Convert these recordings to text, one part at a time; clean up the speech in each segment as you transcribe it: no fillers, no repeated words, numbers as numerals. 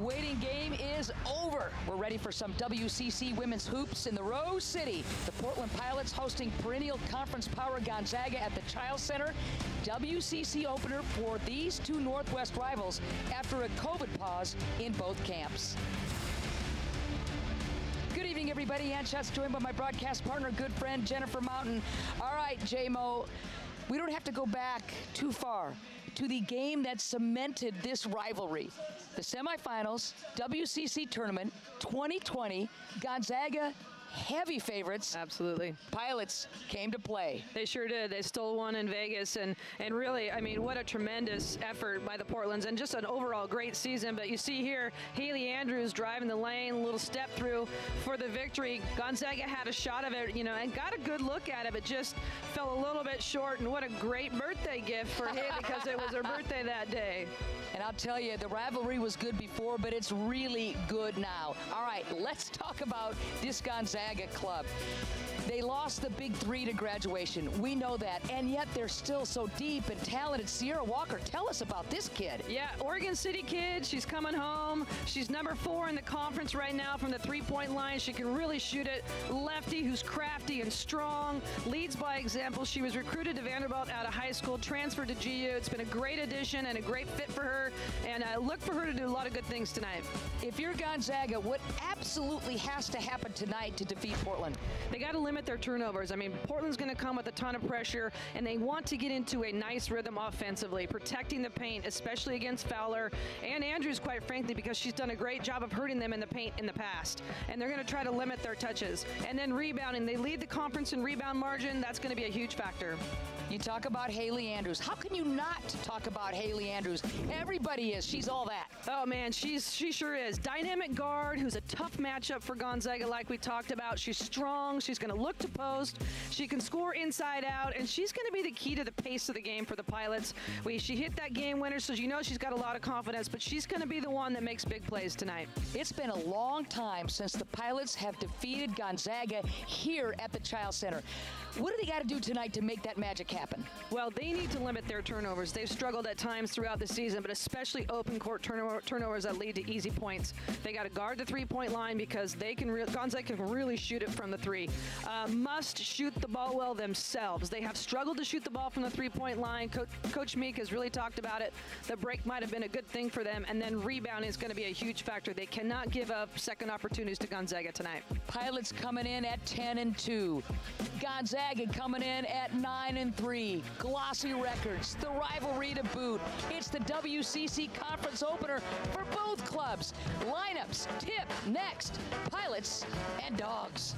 waiting game is over. We're ready for some WCC women's hoops in the Rose City. The Portland Pilots hosting perennial conference power Gonzaga at the Chiles Center. WCC opener for these two Northwest rivals after a COVID pause in both camps. Good evening, everybody. Ann Schatz joined by my broadcast partner, good friend, Jennifer Mountain. All right, J-Mo, we don't have to go back too far to the game that cemented this rivalry. The semifinals, WCC tournament, 2020, Gonzaga, heavy favorites. Absolutely. Pilots came to play. They sure did. They stole one in Vegas, and really, I mean, what a tremendous effort by the Portlands, and just an overall great season. But you see here, Haley Andrews driving the lane, a little step through for the victory. Gonzaga had a shot of it, you know, and got a good look at it, but just fell a little bit short. And what a great birthday gift for Haley, because it was her birthday that day. And I'll tell you, the rivalry was good before, but it's really good now. All right, let's talk about this Gonzaga club. They lost the big three to graduation. We know that, and yet they're still so deep and talented. Sierra Walker, tell us about this kid. Yeah, Oregon City kid. She's coming home. She's number 4 in the conference right now from the three-point line. She can really shoot it. Lefty who's crafty and strong, leads by example. She was recruited to Vanderbilt out of high school, transferred to GU. It's been a great addition and a great fit for her, and I look for her to do a lot of good things tonight. If you're Gonzaga, what absolutely has to happen tonight to defeat Portland? They got to limit their turnovers. I mean, Portland's going to come with a ton of pressure, and they want to get into a nice rhythm offensively, protecting the paint, especially against Fowler and Andrews, quite frankly, because she's done a great job of hurting them in the paint in the past. And they're going to try to limit their touches. And then rebounding. They lead the conference in rebound margin. That's going to be a huge factor. You talk about Haley Andrews. How can you not talk about Haley Andrews? Everybody is. She's all that. Oh, man, she sure is. Dynamic guard who's a tough matchup for Gonzaga, like we talked about. She's strong. She's going to look to post. She can score inside out, and she's going to be the key to the pace of the game for the Pilots. She hit that game winner, so you know she's got a lot of confidence, but she's going to be the one that makes big plays tonight. It's been a long time since the Pilots have defeated Gonzaga here at the Chiles Center. What do they got to do tonight to make that magic happen? Well, they need to limit their turnovers. They've struggled at times throughout the season, but especially open court turnovers that lead to easy points. They got to guard the three-point line because Gonzaga can really shoot it from the three. Must shoot the ball well themselves. They have struggled to shoot the ball from the three-point line. Coach Meek has really talked about it. The break might have been a good thing for them, and then rebounding is going to be a huge factor. They cannot give up second opportunities to Gonzaga tonight. Pilots coming in at 10-2. Gonzaga coming in at 9-3. Glossy records, the rivalry to boot. It's the WCC conference opener for both clubs. Lineups, tip, next. Pilots and Dogs.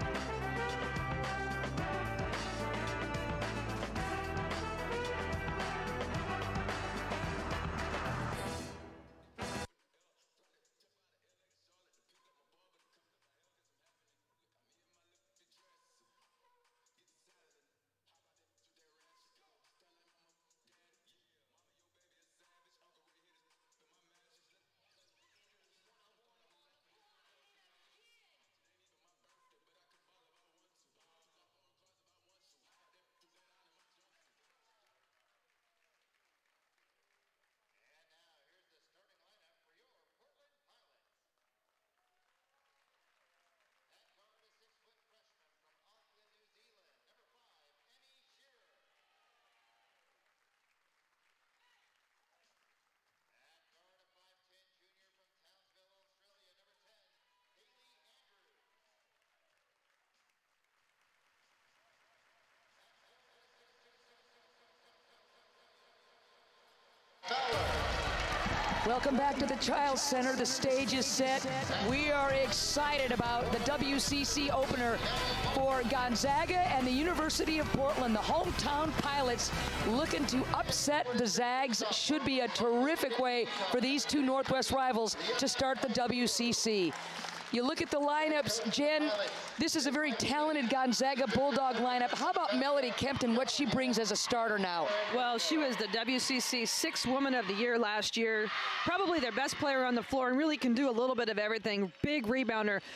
Welcome back to the Chiles Center. The stage is set. We are excited about the WCC opener for Gonzaga and the University of Portland. The hometown Pilots looking to upset the Zags. Should be a terrific way for these two Northwest rivals to start the WCC. You look at the lineups, Jen, this is a very talented Gonzaga Bulldog lineup. How about Melody Kempton, what she brings as a starter now? Well, she was the WCC 6th Woman of the Year last year. Probably their best player on the floor and really can do a little bit of everything. Big rebounder.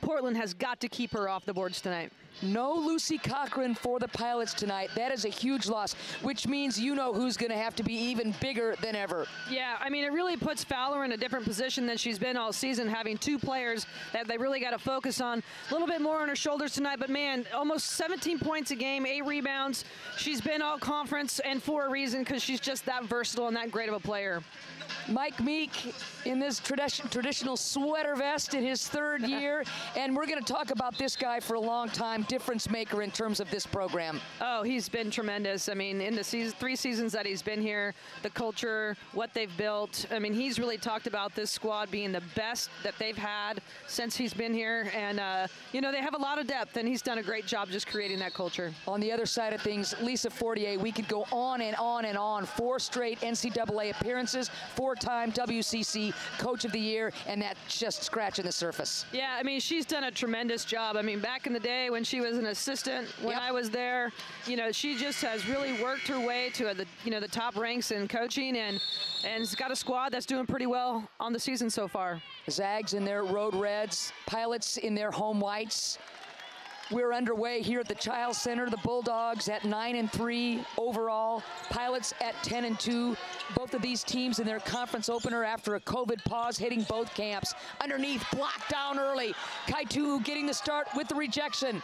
Portland has got to keep her off the boards tonight. No Lucy Cochran for the Pilots tonight. That is a huge loss, which means you know who's going to have to be even bigger than ever. Yeah, I mean, it really puts Fowler in a different position than she's been all season, having two players that they really got to focus on. A little bit more on her shoulders tonight, but man, almost 17 points a game, 8 rebounds. She's been all conference, and for a reason, because she's just that versatile and that great of a player. Mike Meek in this traditional sweater vest in his third year, and we're going to talk about this guy for a long time, difference maker in terms of this program. Oh, he's been tremendous. I mean, in the 3 seasons that he's been here, the culture, what they've built, I mean, he's really talked about this squad being the best that they've had since he's been here, and, you know, they have a lot of depth, and he's done a great job just creating that culture. On the other side of things, Lisa Fortier, we could go on and on and on. 4 straight NCAA appearances, 4-time WCC Coach of the Year, and that's just scratching the surface. Yeah, I mean, she's done a tremendous job. I mean, back in the day when she was an assistant, when I was there, you know, she just has really worked her way to the, you know, the top ranks in coaching, and has got a squad that's doing pretty well on the season so far. Zags in their road reds, Pilots in their home whites. We're underway here at the Chiles Center. The Bulldogs at 9-3 overall. Pilots at 10-2. Both of these teams in their conference opener after a COVID pause hitting both camps. Underneath, blocked down early. Kaitu getting the start with the rejection.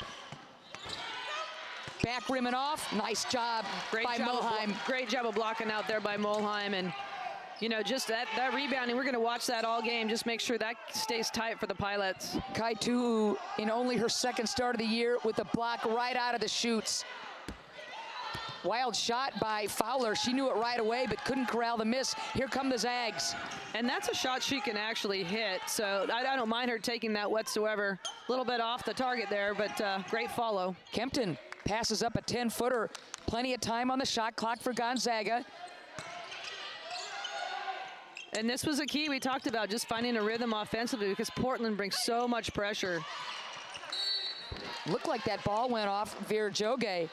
Back rimming off. Nice job by Mulheim. Great job of blocking out there by Mulheim. And, you know, just that rebounding, we're going to watch that all game. Just make sure that stays tight for the Pilots. Kaitu in only her second start of the year with a block right out of the chutes. Wild shot by Fowler. She knew it right away, but couldn't corral the miss. Here come the Zags. And that's a shot she can actually hit, so I don't mind her taking that whatsoever. A little bit off the target there, but great follow. Kempton passes up a 10-footer. Plenty of time on the shot clock for Gonzaga. And this was a key we talked about, just finding a rhythm offensively, because Portland brings so much pressure. Looked like that ball went off Virjoge.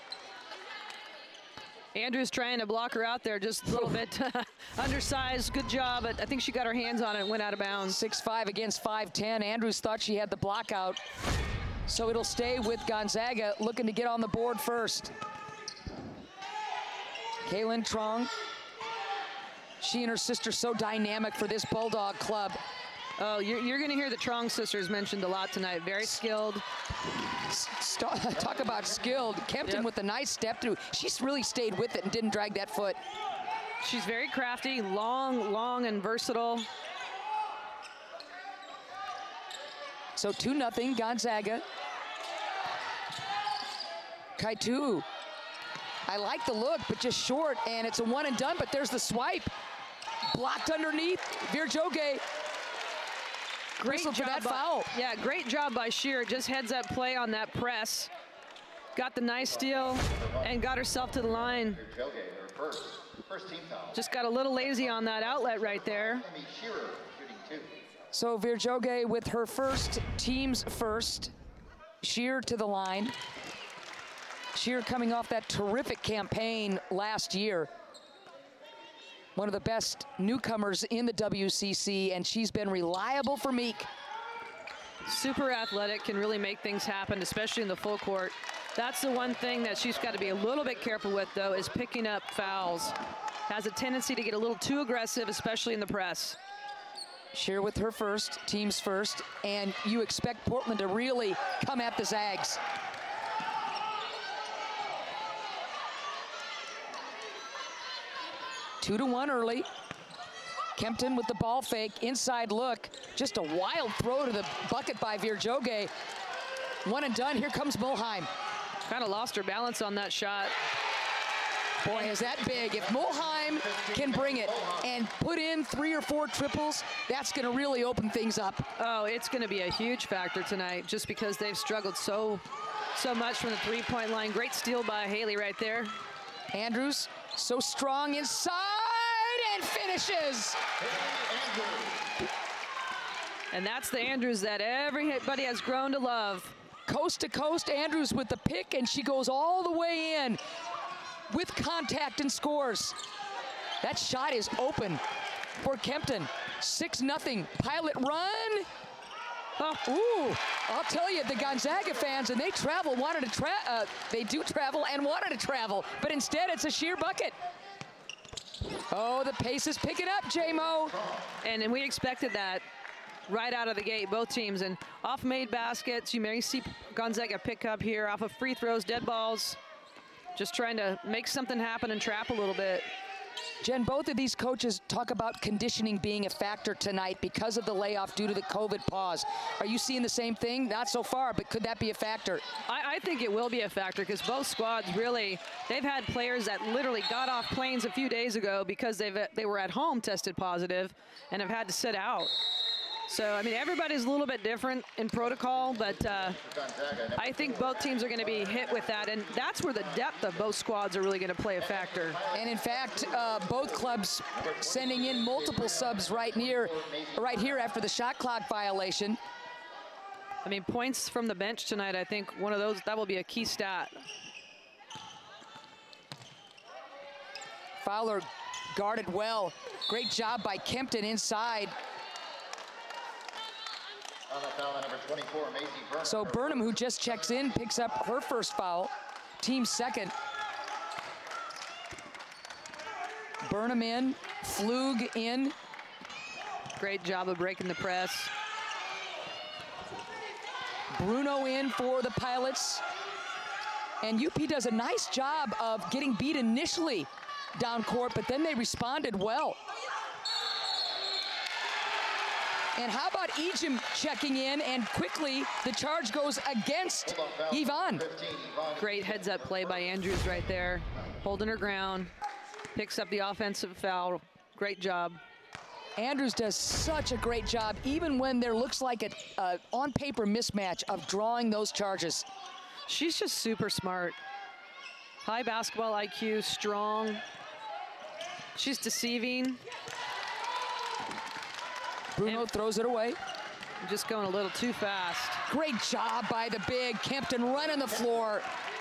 Andrews trying to block her out there just a little bit undersized. Good job, but I think she got her hands on it and went out of bounds. 6'5" against 5'10". Andrews thought she had the block out. So it'll stay with Gonzaga looking to get on the board first. Kaylin Trong. She and her sister so dynamic for this Bulldog club. Oh, you're going to hear the Trong sisters mentioned a lot tonight. Very skilled. Talk about skilled. Kempton with a nice step through. She's really stayed with it and didn't drag that foot. She's very crafty, long, and versatile. So 2-0 Gonzaga. Kaitu. I like the look, but just short, and it's a one and done, but there's the swipe. Blocked underneath. Virjoge. Great job for that foul. Yeah, great job by Shear. Just heads up play on that press. Got the nice steal and got herself to the line. First team foul. Just got a little lazy on that outlet right there. So Virjoge with her first, team's first. Shear to the line. Shear coming off that terrific campaign last year. One of the best newcomers in the WCC, and she's been reliable for Meek. Super athletic, can really make things happen, especially in the full court. That's the one thing that she's got to be a little bit careful with, though, is picking up fouls. Has a tendency to get a little too aggressive, especially in the press. Shear with her first, team's first, and you expect Portland to really come at the Zags. Two to one early. Kempton with the ball fake, inside look. Just a wild throw to the bucket by Virjoge. One and done, here comes Mulheim. Kind of lost her balance on that shot. Boy, is that big. If Mulheim can bring it and put in 3 or 4 triples, that's gonna really open things up. Oh, it's gonna be a huge factor tonight, just because they've struggled so much from the three-point line. Great steal by Haley right there. Andrews, so strong inside and finishes. And that's the Andrews that everybody has grown to love. Coast to coast, Andrews with the pick, and she goes all the way in with contact and scores. That shot is open for Kempton. 6-0, Pilot run. Oh. Ooh, I'll tell you, the Gonzaga fans, and they travel, they do travel and wanted to travel, but instead it's a sheer bucket. Oh, the pace is picking up, J-Mo. And we expected that right out of the gate, both teams. And off made baskets, you may see Gonzaga pick up here off of free throws, dead balls, just trying to make something happen and trap a little bit. Jen, both of these coaches talk about conditioning being a factor tonight because of the layoff due to the COVID pause. Are you seeing the same thing? Not so far, but could that be a factor? I think it will be a factor because both squads really, they've had players that literally got off planes a few days ago because they were at home tested positive and have had to sit out. So, I mean, everybody's a little bit different in protocol, but I think both teams are going to be hit with that, and that's where the depth of both squads are really going to play a factor. And in fact, both clubs sending in multiple subs right here after the shot clock violation. I mean, points from the bench tonight, I think one of those, that will be a key stat. Fowler guarded well. Great job by Kempton inside. Number 24, Macy Burnham. So Burnham, who just checks in, picks up her first foul, team second. Burnham in, Flug in. Great job of breaking the press. Bruno in for the Pilots. And UP does a nice job of getting beat initially down court, but then they responded well. And how about Ejim checking in, and quickly the charge goes against Yvonne. Great heads-up play by Andrews right there, holding her ground, picks up the offensive foul. Great job. Andrews does such a great job, even when there looks like a on-paper mismatch of drawing those charges. She's just super smart. High basketball IQ, strong. She's deceiving. Bruno throws it away. Just going a little too fast. Great job by the big Kempton running the floor.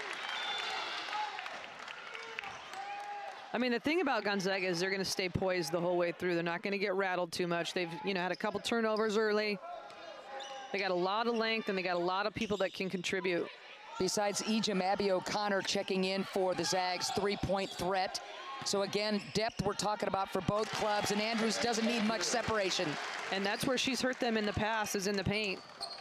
I mean, the thing about Gonzaga is they're going to stay poised the whole way through. They're not going to get rattled too much. They've, had a couple turnovers early. They got a lot of length, and they got a lot of people that can contribute. Besides Ejim, Abby O'Connor checking in for the Zags, three-point threat. So again, depth we're talking about for both clubs, and Andrews doesn't need much separation. And that's where she's hurt them in the past, is in the paint.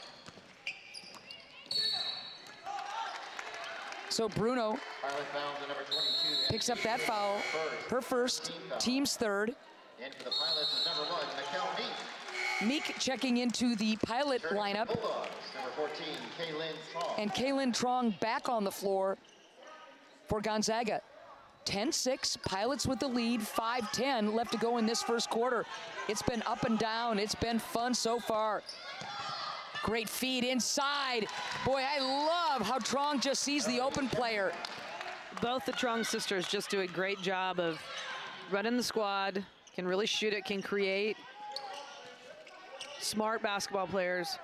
So Bruno picks up that foul, her first, team's third. And for the Pilots is number 1, Mikel Meek. Meek checking into the Pilot lineup. Bulldogs, number 14, Kaylin Trong. And Kaylin Trong back on the floor for Gonzaga. 10-6, Pilots with the lead, 5-10 left to go in this first quarter. It's been up and down. It's been fun so far. Great feed inside. Boy, I love how Trong just sees the open player. Both the Trong sisters just do a great job of running the squad, can really shoot it, can create. Smart basketball players.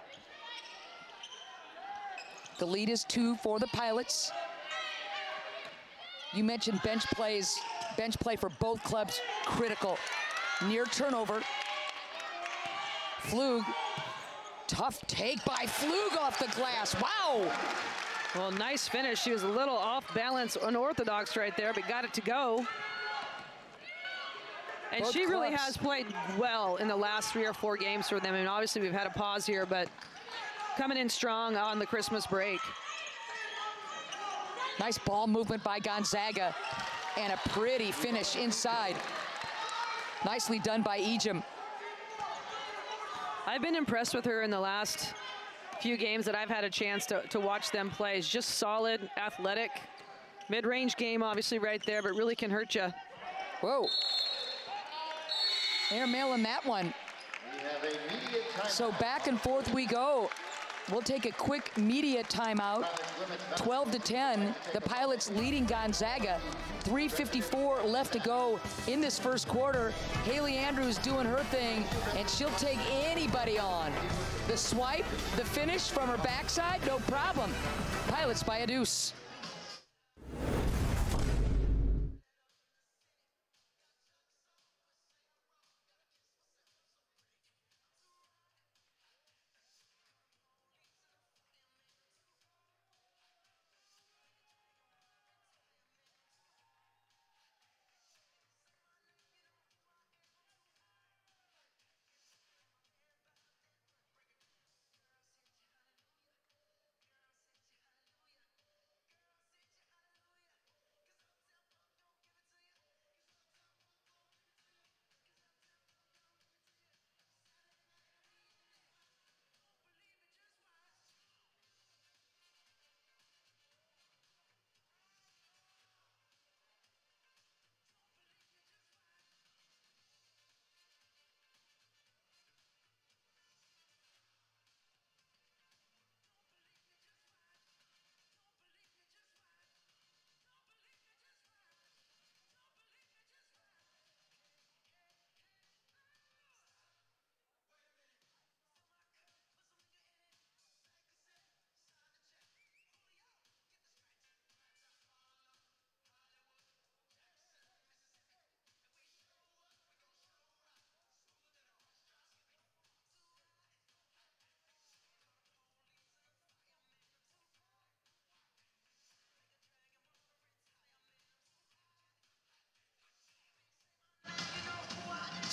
The lead is 2 for the Pilots. You mentioned bench play for both clubs, critical. Near turnover. Flug, tough take by Flug off the glass, wow. Well, nice finish. She was a little off balance, unorthodox right there, but got it to go. And Both she really clubs. has played well in the last 3 or 4 games for them. I mean, obviously we've had a pause here, but coming in strong on the Christmas break. Nice ball movement by Gonzaga, and a pretty finish inside. Nicely done by Ejim. I've been impressed with her in the last few games that I've had a chance to watch them play. She's just solid, athletic. Mid-range game, obviously, right there, but really can hurt you. Whoa. Airmail in that one. We have a media timeout. So back and forth we go. We'll take a quick media timeout. 12-10, the Pilots leading Gonzaga. 3:54 left to go in this first quarter. Haley Andrews doing her thing, and she'll take anybody on. The swipe, the finish from her backside, no problem. Pilots by a deuce.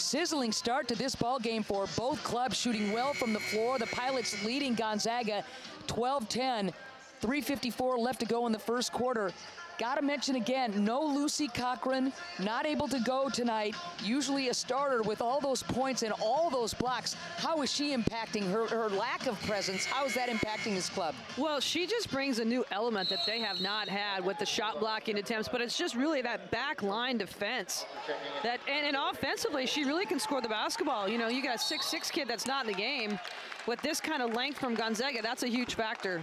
sizzling start to this ball game for both clubs, shooting well from the floor. The Pilots leading Gonzaga 12-10, 3:54 left to go in the first quarter. Got to mention again, no Lucy Cochran, not able to go tonight. Usually a starter with all those points and all those blocks. How is she impacting her lack of presence? How is that impacting this club? Well, she just brings a new element that they have not had with the shot blocking attempts, but it's just really that back line defense. And offensively, she really can score the basketball. You know, you got a 6'6" kid that's not in the game. With this kind of length from Gonzaga, that's a huge factor.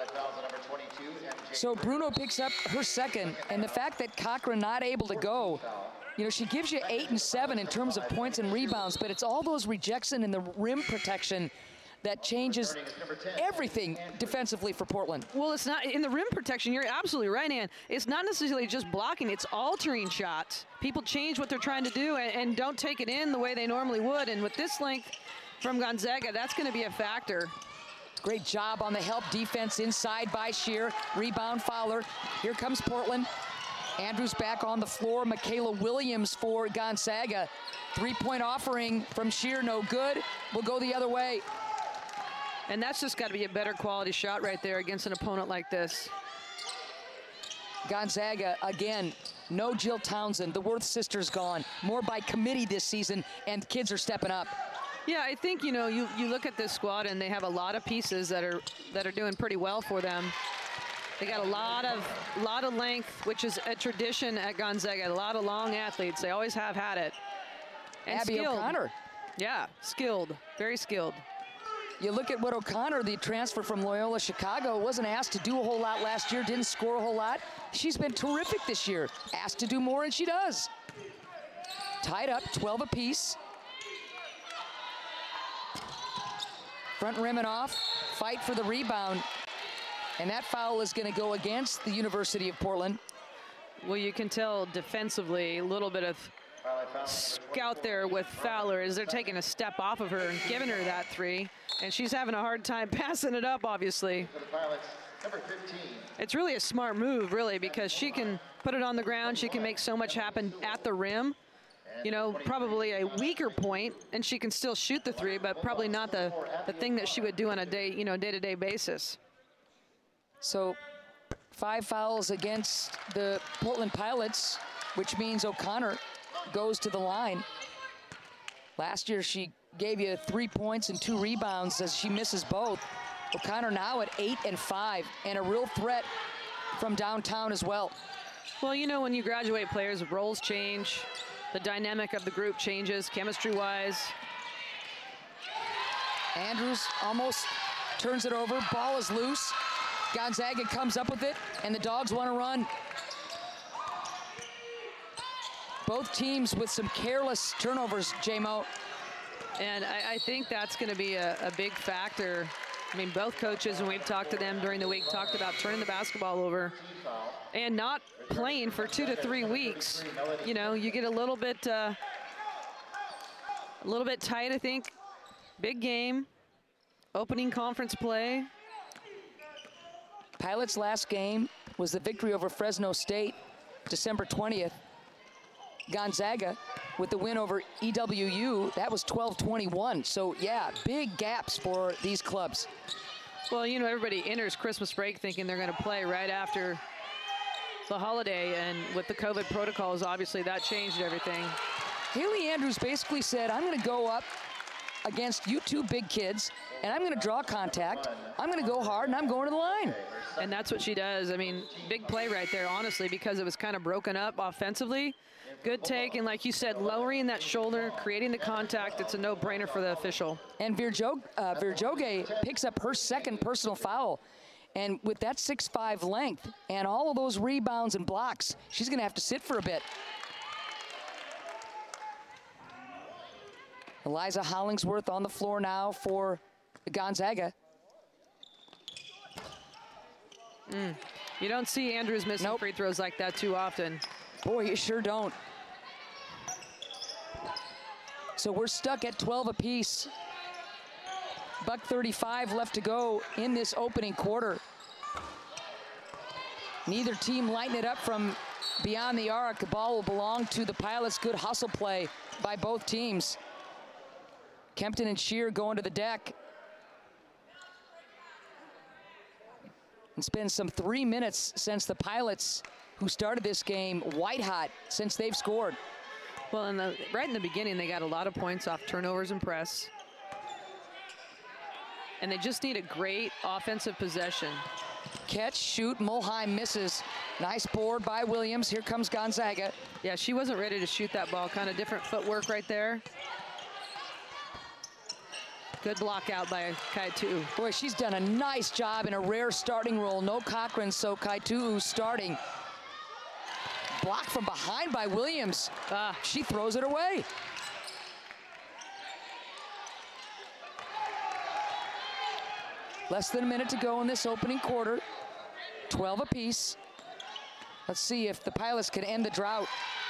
So Bruno picks up her second, and the fact that Cochran not able to go, you know, she gives you 8 and 7 in terms of points and rebounds, but it's all those rejection and the rim protection that changes everything defensively for Portland. Well, it's not in the rim protection. You're absolutely right, Ann. It's not necessarily just blocking. It's altering shots. People change what they're trying to do and don't take it in the way they normally would. And with this length from Gonzaga, that's going to be a factor. Great job on the help defense inside by Shear. Rebound Fowler. Here comes Portland. Andrews back on the floor. Michaela Williams for Gonzaga. Three-point offering from Shear, no good. We'll go the other way. And that's just got to be a better quality shot right there against an opponent like this. Gonzaga, again, no Jill Townsend. The Worth sisters gone. More by committee this season, and kids are stepping up. Yeah, I think, you know, you look at this squad and they have a lot of pieces that are doing pretty well for them. They got a lot of length, which is a tradition at Gonzaga. A lot of long athletes. They always have had it. And Abby skilled. O'Connor. Yeah, skilled, very skilled. You look at what O'Connor, the transfer from Loyola Chicago, wasn't asked to do a whole lot last year, didn't score a whole lot. She's been terrific this year. Asked to do more, and she does. Tied up, 12 apiece. Front rim and off, fight for the rebound. And that foul is going to go against the University of Portland. Well, you can tell defensively a little bit of scout there with Fowler as they're taking a step off of her and giving her that three. And she's having a hard time passing it up, obviously. It's really a smart move, really, because she can put it on the ground. She can make so much happen at the rim. You know, probably a weaker point, and she can still shoot the three, but probably not the thing that she would do on a day-to-day basis. So 5 fouls against the Portland Pilots, which means O'Connor goes to the line. Last year, she gave you 3 points and 2 rebounds as she misses both. O'Connor now at 8 and 5, and a real threat from downtown as well. Well, you know, when you graduate players, roles change. The dynamic of the group changes chemistry-wise. Andrews almost turns it over. Ball is loose. Gonzaga comes up with it, and the Dogs want to run. Both teams with some careless turnovers, J-Mo. And I think that's going to be a big factor. I mean, both coaches, when we've talked to them during the week, talked about turning the basketball over and not playing for 2 to 3 weeks. You know, you get a little bit tight, I think. Big game, opening conference play. Pilots' last game was the victory over Fresno State, December 20th. Gonzaga with the win over EWU, that was 12-21. So yeah, big gaps for these clubs. Well, you know, everybody enters Christmas break thinking they're going to play right after the holiday, and with the COVID protocols, obviously that changed everything. Haley Andrews basically said, I'm going to go up against you two big kids, and I'm going to draw contact. I'm going to go hard, and I'm going to the line. And that's what she does. I mean, big play right there, honestly, because it was kind of broken up offensively. Good take, and like you said, lowering that shoulder, creating the contact, it's a no-brainer for the official. And Virjoge picks up her second personal foul. And with that 6'5" length and all of those rebounds and blocks, she's going to have to sit for a bit. Eliza Hollingsworth on the floor now for Gonzaga. You don't see Andrews missing free throws like that too often. Boy, you sure don't. So we're stuck at 12 apiece. $1:35 left to go in this opening quarter. Neither team lighting it up from beyond the arc. The ball will belong to the Pilots. Good hustle play by both teams. Kempton and Shear going to the deck. It's been some 3 minutes since the Pilots, who started this game white hot, since they've scored. Well, right in the beginning, they got a lot of points off turnovers and press. And they just need a great offensive possession. Catch, shoot, Mulheim misses. Nice board by Williams. Here comes Gonzaga. Yeah, she wasn't ready to shoot that ball. Kind of different footwork right there. Good block out by Kaitu. Boy, she's done a nice job in a rare starting role. No Cochran, so Kaitu starting. Block from behind by Williams. She throws it away. Less than a minute to go in this opening quarter. 12 apiece. Let's see if the Pilots can end the drought.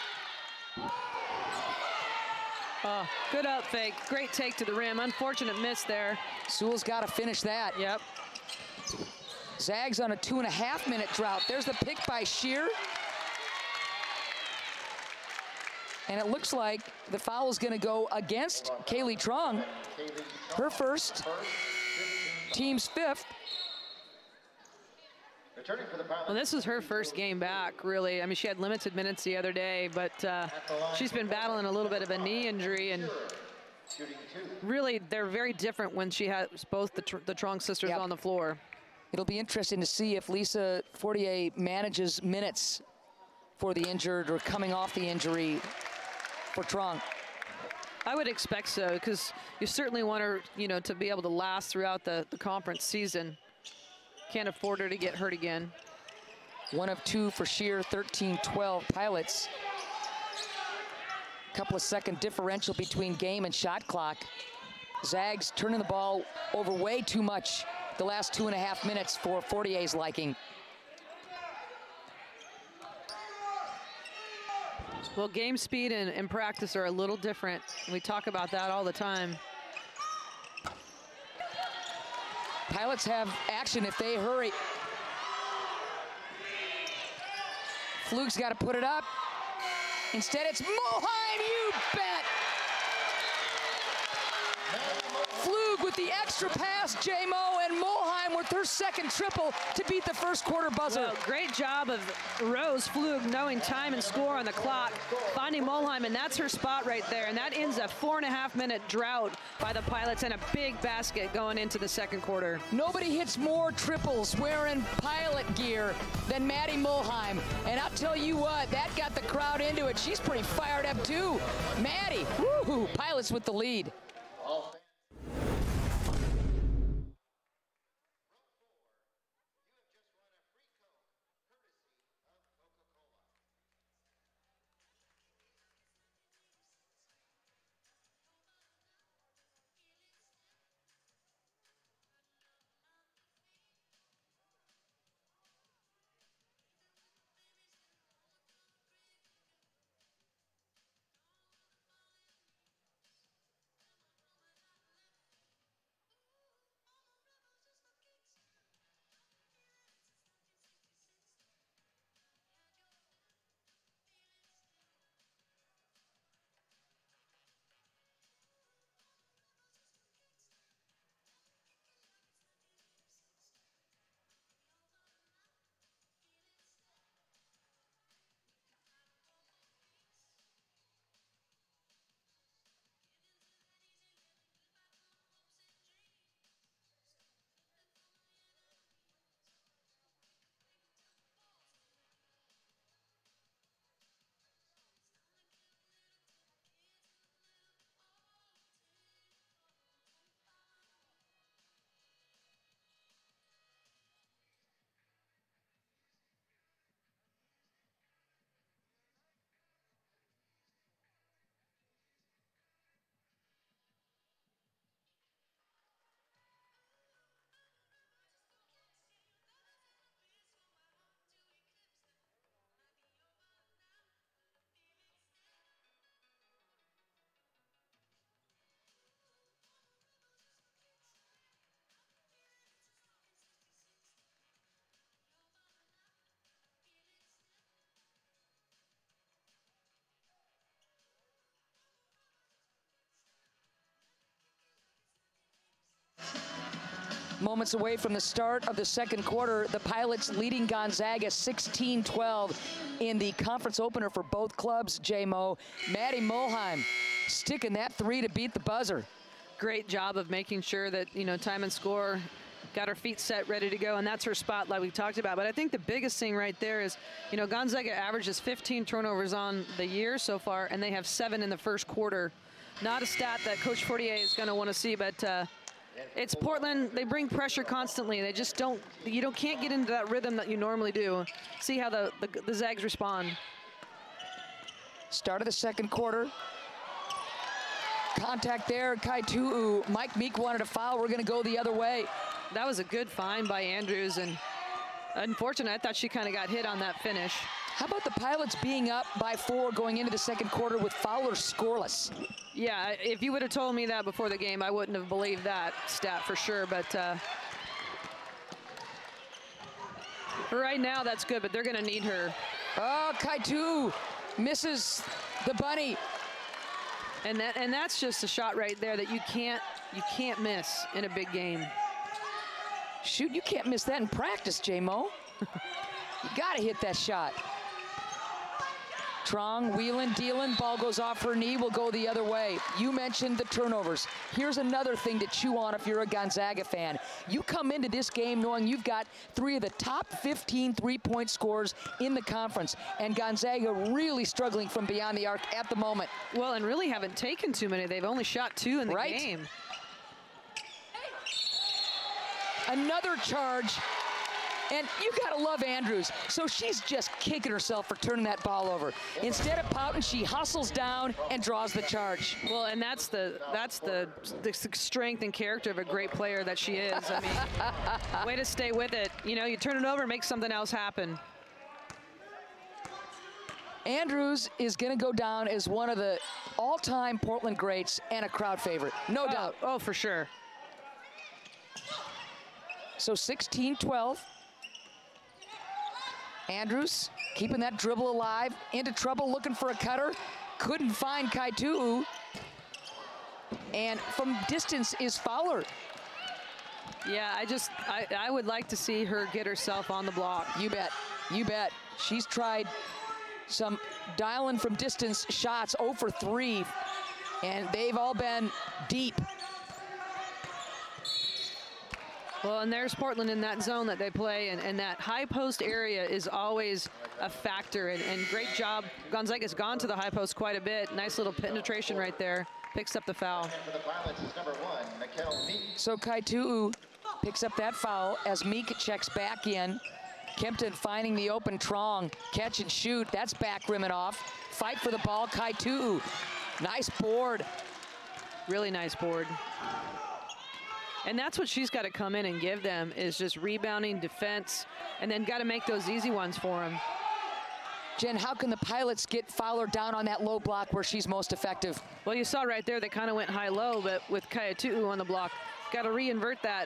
Oh, good up fake. Great take to the rim. Unfortunate miss there. Sewell's got to finish that. Yep. Zags on a 2.5-minute drought. There's the pick by Shear. And it looks like the foul is going to go against Kaylee Trong. Her first, team's fifth. Well, this is her first game back, really. I mean, she had limited minutes the other day, but she's been battling a little bit of a knee injury, and really, they're very different when she has both the Trong sisters on the floor. It'll be interesting to see if Lisa Fortier manages minutes for the injured or coming off the injury for Trong. I would expect so, because you certainly want her, to be able to last throughout the conference season. Can't afford her to get hurt again. 1 of 2 for Shear, 13-12 Pilots. Couple of second differential between game and shot clock. Zags turning the ball over way too much the last 2.5 minutes for Fortier's liking. Well, game speed and practice are a little different. We talk about that all the time. Pilots have action if they hurry. Fluke's got to put it up. Instead, it's Mulheim, you bet! Fluke with the extra pass, J-Mo, and Mulheim with her second triple to beat the first quarter buzzer. Well, great job of Rose Fluke knowing time and score on the clock, finding Mulheim, and that's her spot right there. And that ends a 4.5-minute drought by the Pilots and a big basket going into the second quarter. Nobody hits more triples wearing Pilot gear than Maddie Mulheim. And I'll tell you what, that got the crowd into it. She's pretty fired up too. Maddie, woohoo, Pilots with the lead. moments away from the start of the second quarter. The Pilots leading Gonzaga 16-12 in the conference opener for both clubs, J-Mo. Maddie Mulheim sticking that three to beat the buzzer. Great job of making sure that, you know, time and score, got her feet set, ready to go, and that's her spot like we talked about. But I think the biggest thing right there is, you know, Gonzaga averages 15 turnovers on the year so far, and they have 7 in the first quarter. Not a stat that Coach Fortier is going to want to see, but it's Portland. They bring pressure constantly. They just don't, can't get into that rhythm that you normally do. See how the Zags respond. Start of the second quarter. Contact there, Kai Tu'u. Mike Meek wanted a foul. We're going to go the other way. That was a good find by Andrews, and unfortunately, I thought she kind of got hit on that finish. How about the Pilots being up by 4 going into the second quarter with Fowler scoreless? Yeah, if you would have told me that before the game, I wouldn't have believed that stat for sure, but for right now, that's good, but they're going to need her. Oh, Kai Tu'u misses the bunny. And that's just a shot right there that you can't miss in a big game. Shoot, you can't miss that in practice, J-Mo. You gotta hit that shot. Trong, wheeling, dealing, ball goes off her knee, will go the other way. You mentioned the turnovers. Here's another thing to chew on if you're a Gonzaga fan. You come into this game knowing you've got 3 of the top 15 three-point scorers in the conference, and Gonzaga really struggling from beyond the arc at the moment. Well, and really haven't taken too many. They've only shot 2 in the game. Another charge. And you gotta love Andrews. So she's just kicking herself for turning that ball over. Instead of pouting, she hustles down and draws the charge. Well, and that's the strength and character of a great player that she is. I mean, way to stay with it. You know, you turn it over, make something else happen. Andrews is gonna go down as one of the all-time Portland greats and a crowd favorite, no doubt. Oh, for sure. So 16-12. Andrews keeping that dribble alive, into trouble, looking for a cutter. Couldn't find Kai Tu'u. And from distance is Fowler. Yeah, I would like to see her get herself on the block. You bet, you bet. She's tried some dialing from distance shots, 0 for 3, and they've all been deep. Well, and there's Portland in that zone that they play, and that high post area is always a factor, and great job. Gonzaga's gone to the high post quite a bit. Nice little penetration right there. Picks up the foul. For the Pilots is number 1, Mikal Meek. So Kai Tu'u picks up that foul as Meek checks back in. Kempton finding the open Trong. Catch and shoot. That's back rimming off. Fight for the ball, Kai Tu'u. Nice board. Really nice board. And that's what she's got to come in and give them, is just rebounding, defense, and then got to make those easy ones for them. Jen, how can the Pilots get Fowler down on that low block where she's most effective? Well, you saw right there, they kind of went high-low, but with Kai Tu'u on the block, got to re-invert that.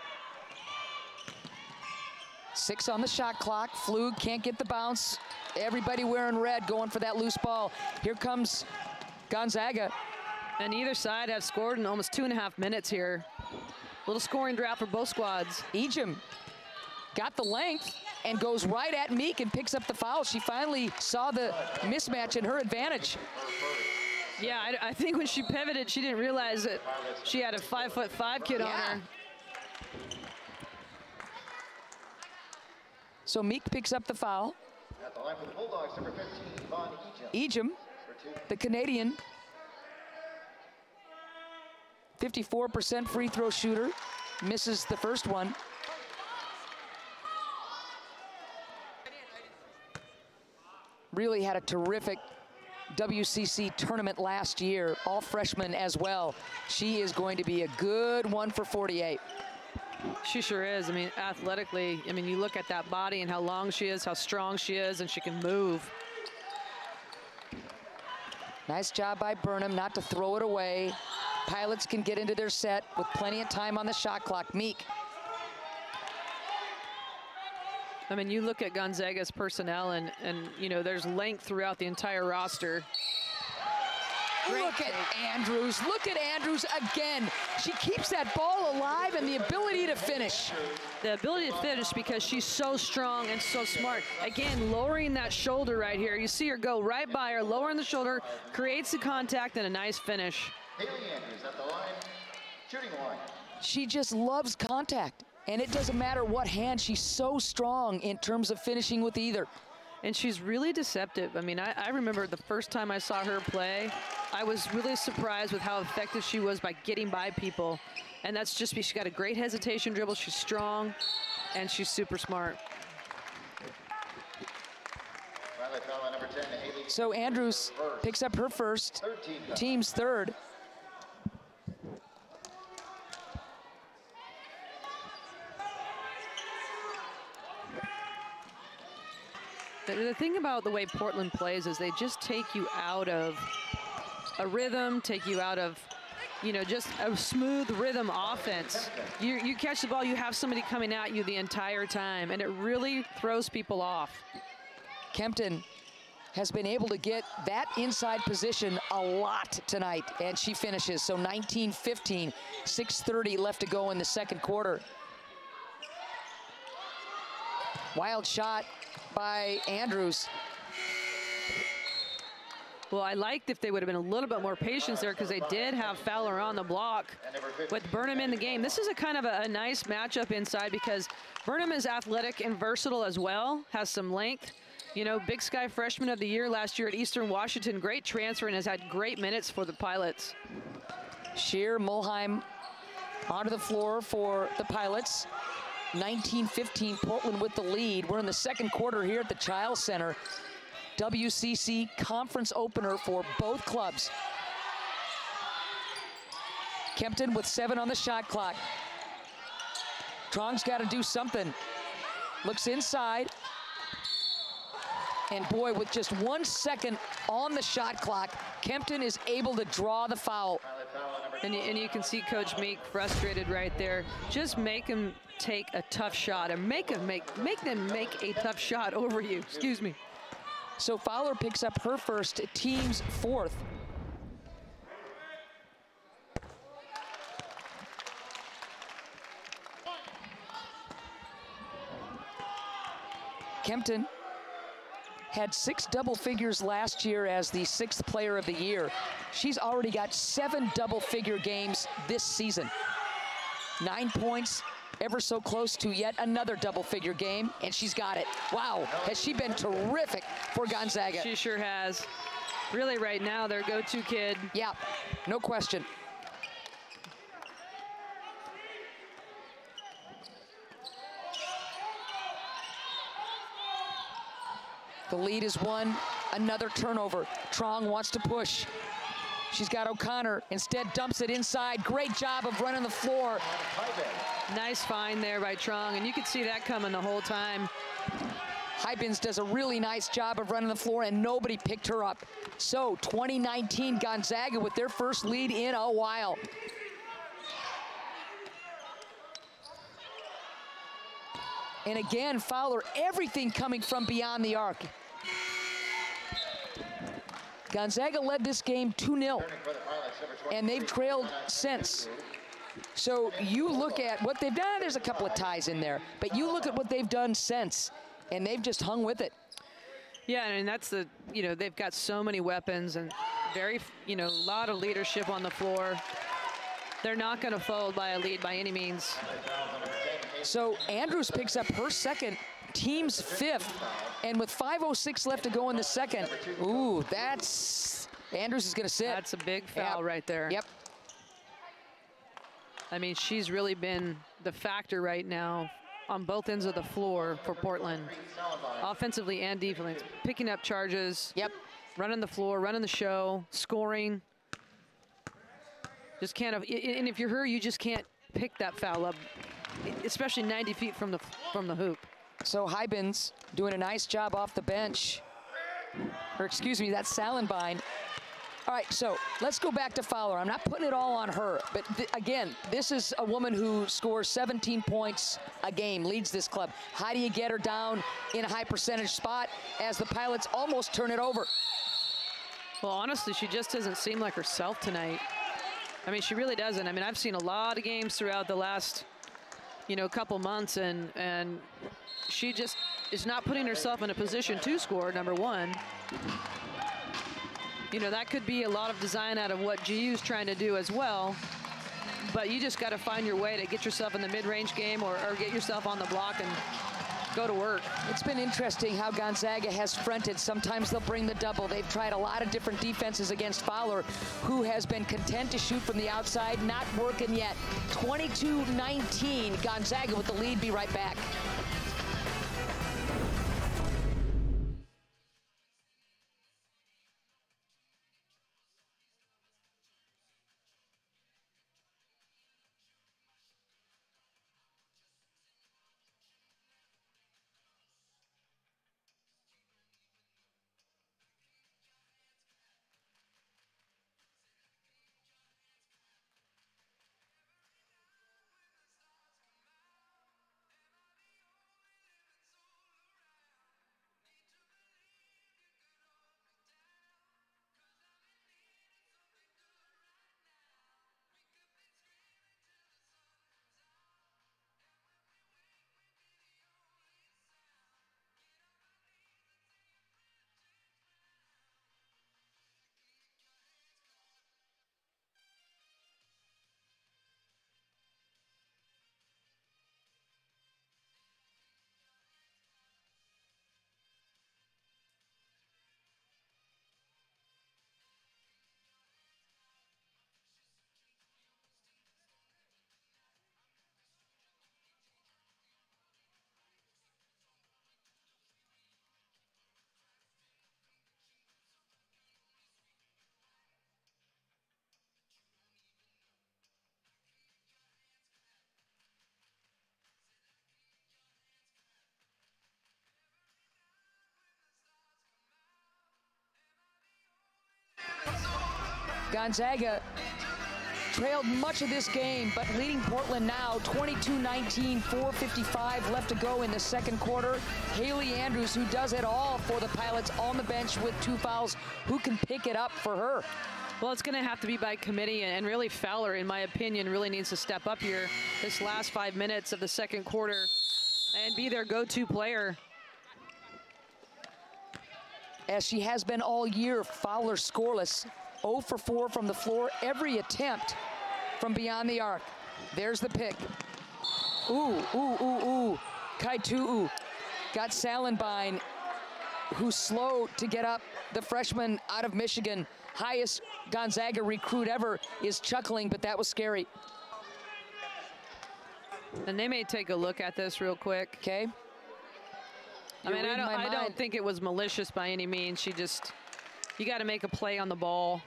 6 on the shot clock. Flug can't get the bounce. Everybody wearing red going for that loose ball. Here comes Gonzaga. And either side have scored in almost 2.5 minutes here. Little scoring drought for both squads. Ejim got the length and goes right at Meek and picks up the foul. She finally saw the mismatch in her advantage. Yeah, I think when she pivoted, she didn't realize that she had a 5'5" kid on her. So Meek picks up the foul. At the line for the Bulldogs, number 15, Von Ejim. Ejim, the Canadian, 54% free throw shooter, misses the first one. Really had a terrific WCC tournament last year, all freshmen as well. She is going to be a good one for 48. She sure is. I mean, athletically, I mean, you look at that body and how long she is, how strong she is, and she can move. Nice job by Burnham not to throw it away. Pilots can get into their set with plenty of time on the shot clock. Meek. I mean, you look at Gonzaga's personnel and you know, there's length throughout the entire roster. Look at Andrews. Look at Andrews again. She keeps that ball alive and the ability to finish. The ability to finish because she's so strong and so smart. Again, lowering that shoulder right here. You see her go right by her, lowering the shoulder, creates the contact and a nice finish. Haley Andrews at the line, shooting line. She just loves contact. And it doesn't matter what hand, she's so strong in terms of finishing with either. And she's really deceptive. I mean, I remember the first time I saw her play, I was really surprised with how effective she was by getting by people. And that's just because she's got a great hesitation dribble, she's strong, and she's super smart. So Andrews picks up her first, team's third. The thing about the way Portland plays is they just take you out of a rhythm, take you out of, you know, just a smooth rhythm offense. You catch the ball, you have somebody coming at you the entire time, and it really throws people off. Kempton has been able to get that inside position a lot tonight, and she finishes. So 19-15, 6:30 left to go in the second quarter. Wild shot by Andrews. Well, I liked if they would have been a little bit more patient there because they did have Fowler on the block with Burnham in the game. This is a kind of a nice matchup inside because Burnham is athletic and versatile as well, has some length. You know, Big Sky Freshman of the Year last year at Eastern Washington, great transfer and has had great minutes for the Pilots. Sheer, Mulheim onto the floor for the Pilots. 19-15, Portland with the lead. We're in the second quarter here at the Chiles Center. WCC conference opener for both clubs. Kempton with 7 on the shot clock. Trong's got to do something. Looks inside. And boy, with just 1 second on the shot clock, Kempton is able to draw the foul. And you can see Coach Meek frustrated right there. Just make him take a tough shot and make them make a tough shot over you. Excuse me. So Fowler picks up her first, team's fourth. Kempton had 6 double figures last year as the 6th player of the year. She's already got 7 double-figure games this season. 9 points, ever so close to yet another double-figure game, and she's got it. Wow, has she been terrific for Gonzaga. She sure has. Really right now, their go-to kid. Yeah, no question. The lead is 1, another turnover. Trong wants to push. She's got O'Connor, instead dumps it inside. Great job of running the floor. Nice find there by Trong, and you could see that coming the whole time. Hybins does a really nice job of running the floor, and nobody picked her up. So 2019 Gonzaga with their first lead in a while. And again, Fowler, everything coming from beyond the arc. Gonzaga led this game 2-0, and they've trailed since. So you look at what they've done, there's a couple of ties in there, but you look at what they've done since, and they've just hung with it. Yeah, and that's the, you know, they've got so many weapons and very, you know, a lot of leadership on the floor. They're not going to fold by a lead by any means. So Andrews picks up her second, team's 5th, and with 5:06 left to go in the second, ooh, that's, Andrews is going to sit. That's a big foul right there. Yep. I mean, she's really been the factor right now on both ends of the floor for Portland, offensively and defensively, picking up charges. Yep. Running the floor, running the show, scoring. Just can't, and if you're her, you just can't pick that foul up, especially 90 feet from the hoop. So Hybins doing a nice job off the bench. Or excuse me, that's Salenbein. All right, so let's go back to Fowler. I'm not putting it all on her, but again, this is a woman who scores 17 points a game, leads this club. How do you get her down in a high percentage spot as the Pilots almost turn it over? Well, honestly, she just doesn't seem like herself tonight. I mean, she really doesn't. I mean, I've seen a lot of games throughout the last, couple months, and she just is not putting herself in a position to score, number one. That could be a lot of design out of what GU's trying to do as well. But you just got to find your way to get yourself in the mid-range game or get yourself on the block and go to work. It's been interesting how Gonzaga has fronted. Sometimes they'll bring the double. They've tried a lot of different defenses against Fowler, who has been content to shoot from the outside, not working yet. 22-19, Gonzaga with the lead. Be right back. Gonzaga trailed much of this game, but leading Portland now 22-19, 4:55 left to go in the second quarter. Haley Andrews, who does it all for the Pilots, on the bench with 2 fouls. Who can pick it up for her? Well, it's going to have to be by committee, and really Fowler, in my opinion, really needs to step up here this last 5 minutes of the second quarter and be their go-to player. As she has been all year, Fowler scoreless. 0 for 4 from the floor, every attempt from beyond the arc. There's the pick. Ooh. Kai Tu'u got Salenbine, who's slow to get up. The freshman out of Michigan, highest Gonzaga recruit ever, is chuckling, but that was scary. And they may take a look at this real quick. Okay. I don't think it was malicious by any means. You got to make a play on the ball.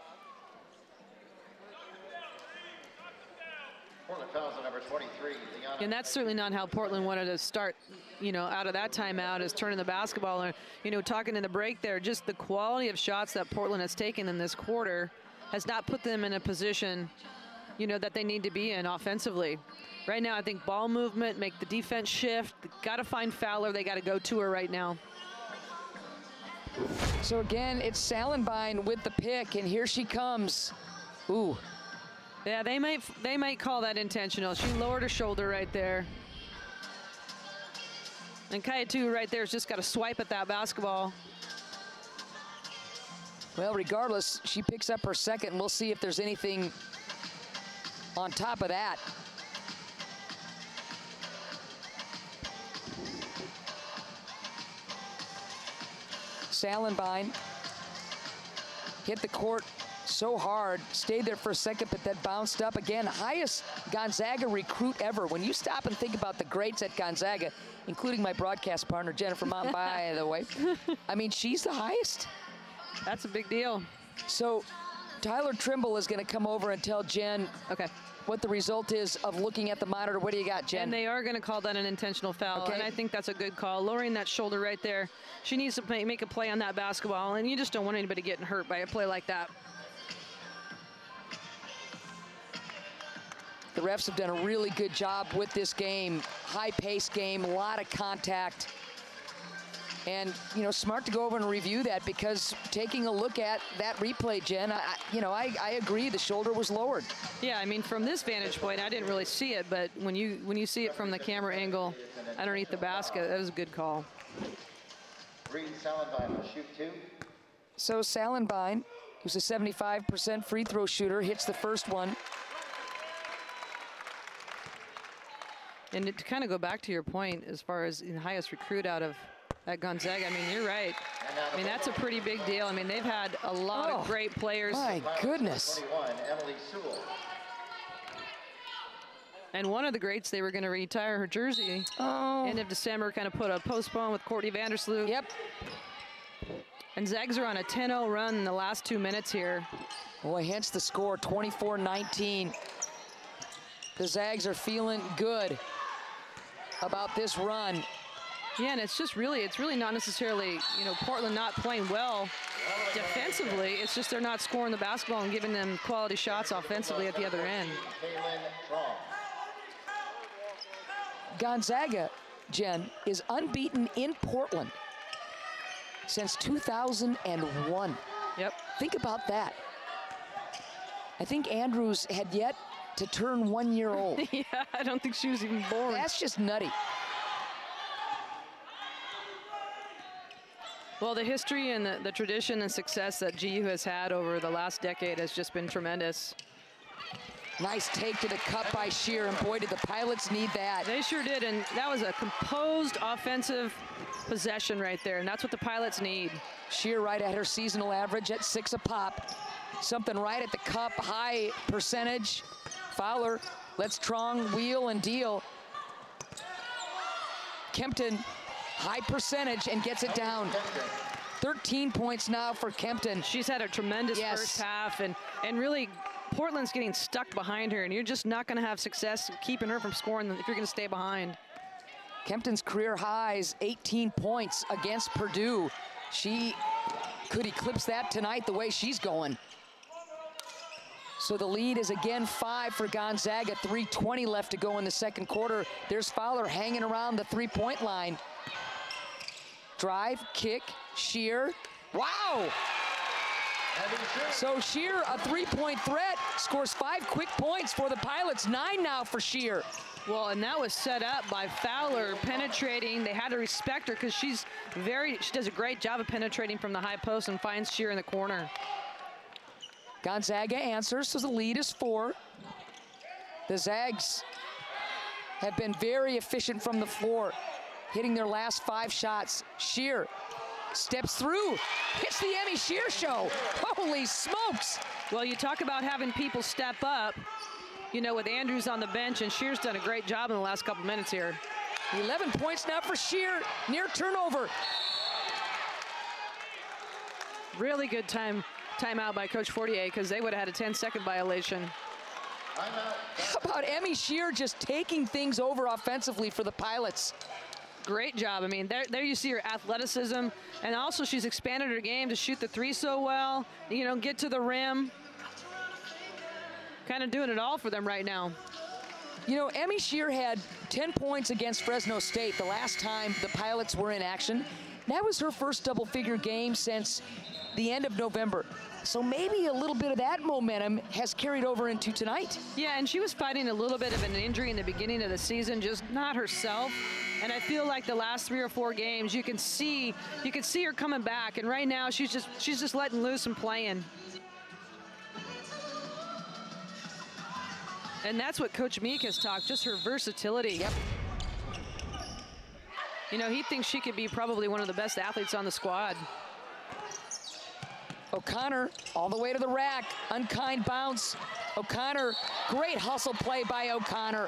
Portland fouls on number 23, Liana. And that's certainly not how Portland wanted to start, out of that timeout, is turning the basketball. And, talking in the break there, just the quality of shots that Portland has taken in this quarter has not put them in a position, that they need to be in offensively. Right now, I think ball movement, make the defense shift. Got to find Fowler. They got to go to her right now. So again, it's Salenbine with the pick, and here she comes. Ooh. Yeah, they might call that intentional. She lowered her shoulder right there. And Kai Tu'u right there has just got to swipe at that basketball. Well, regardless, she picks up her second, and we'll see if there's anything on top of that. Salenbine hit the court so hard, stayed there for a second, but then bounced up again. Highest Gonzaga recruit ever. When you stop and think about the greats at Gonzaga, including my broadcast partner, Jennifer Mont, by the way, I mean, she's the highest. That's a big deal. So Tyler Trimble is going to come over and tell Jen what the result is of looking at the monitor. What do you got, Jen? And they are going to call that an intentional foul, and I think that's a good call. Lowering that shoulder right there. She needs to make a play on that basketball, and you just don't want anybody getting hurt by a play like that. The refs have done a really good job with this game. High-paced game, a lot of contact. And, you know, smart to go over and review that, because taking a look at that replay, Jen, I agree the shoulder was lowered. Yeah, I mean, from this vantage point, I didn't really see it, but when you see it from the camera angle underneath the basket, that was a good call. Reed Salenbine will shoot 2. So Salenbine, who's a 75% free throw shooter, hits the first one. And to kind of go back to your point, as far as the highest recruit out of at Gonzaga, I mean, you're right. I mean, that's a pretty big deal. I mean, they've had a lot of great players. My goodness. 21, Emily Sewell. And one of the greats, they were going to retire her jersey. End of December, kind of put a postpone with Courtney Vandersloot. Yep. And Zags are on a 10-0 run in the last 2 minutes here. Boy, hence the score, 24-19. The Zags are feeling good about this run. Yeah, and it's really not necessarily, you know, Portland not playing well defensively. It's just they're not scoring the basketball and giving them quality shots offensively at the other end. Gonzaga, Jen, is unbeaten in Portland since 2001. Yep. Think about that. I think Andrews had yet to turn 1 year old. Yeah, I don't think she was even born. That's just nutty. Well, the history and the tradition and success that GU has had over the last decade has just been tremendous. Nice take to the cup by Shear, and boy, did the Pilots need that. They sure did, and that was a composed offensive possession right there, and that's what the Pilots need. Shear right at her seasonal average at 6 a pop. Something right at the cup, high percentage. Fowler lets Trong wheel and deal. Kempton, high percentage, and gets it down. 13 points now for Kempton. She's had a tremendous first half, and really Portland's getting stuck behind her, and you're just not going to have success keeping her from scoring if you're going to stay behind. Kempton's career highs 18 points against Purdue. She could eclipse that tonight the way she's going. So the lead is again 5 for Gonzaga, 3:20 left to go in the second quarter. There's Fowler hanging around the three-point line. Drive, kick, Shear. Wow! So Shear, a three-point threat, scores 5 quick points for the Pilots, 9 now for Shear. Well, and that was set up by Fowler penetrating. They had to respect her because she does a great job of penetrating from the high post and finds Shear in the corner. Gonzaga answers, so the lead is 4. The Zags have been very efficient from the floor, hitting their last 5 shots. Shear steps through. It's the Emmy Shear show. Holy smokes. Well, you talk about having people step up, you know, with Andrews on the bench, and Shear's done a great job in the last couple minutes here. 11 points now for Shear, near turnover. Really good timeout by Coach Fortier, because they would have had a 10-second violation. How about Emmy Shear just taking things over offensively for the Pilots? Great job. I mean, there you see her athleticism, and also she's expanded her game to shoot the three so well, you know, get to the rim. Kind of doing it all for them right now. You know, Emmy Shear had 10 points against Fresno State the last time the Pilots were in action. That was her first double-figure game since the end of November. So maybe a little bit of that momentum has carried over into tonight. Yeah, and she was fighting a little bit of an injury in the beginning of the season, just not herself. And I feel like the last 3 or 4 games, you can see her coming back. And right now, she's just letting loose and playing. And that's what Coach Meek has talked, just her versatility. Yep. You know, he thinks she could be probably one of the best athletes on the squad. O'Connor all the way to the rack. Unkind bounce. O'Connor, great hustle play by O'Connor.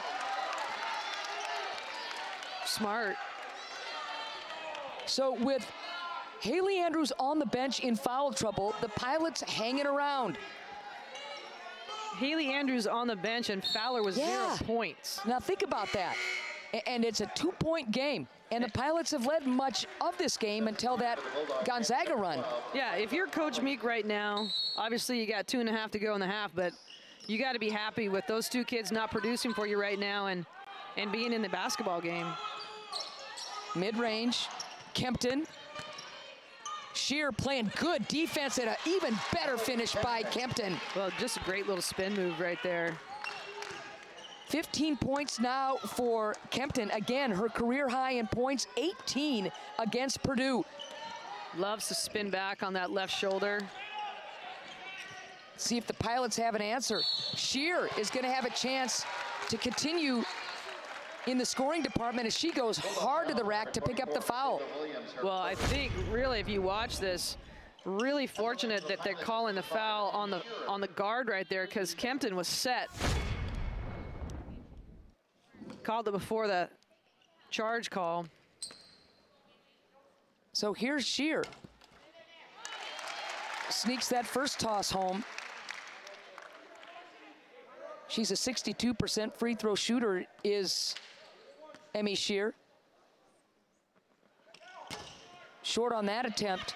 Smart. So with Haley Andrews on the bench in foul trouble, the Pilots hanging around. Haley Andrews on the bench, and Fowler was 0 points. Now think about that. And it's a 2-point game. And the Pilots have led much of this game until that Gonzaga run. Yeah, if you're Coach Meek right now, obviously you got 2.5 to go in the half, but you got to be happy with those 2 kids not producing for you right now and being in the basketball game. Mid-range, Kempton Shear playing good defense and an even better finish by Kempton. Well, just a great little spin move right there. 15 points now for Kempton. Again, her career high in points, 18 against Purdue. Loves to spin back on that left shoulder. See if the Pilots have an answer. Shear is going to have a chance to continue in the scoring department as she goes hard to the rack to pick up the foul. Well, I think really if you watch this, really fortunate that they're calling the foul on the guard right there, because Kempton was set. Called it before the charge call. So here's Shear. Sneaks that first toss home. She's a 62% free throw shooter, is Emmy Shear. Short on that attempt.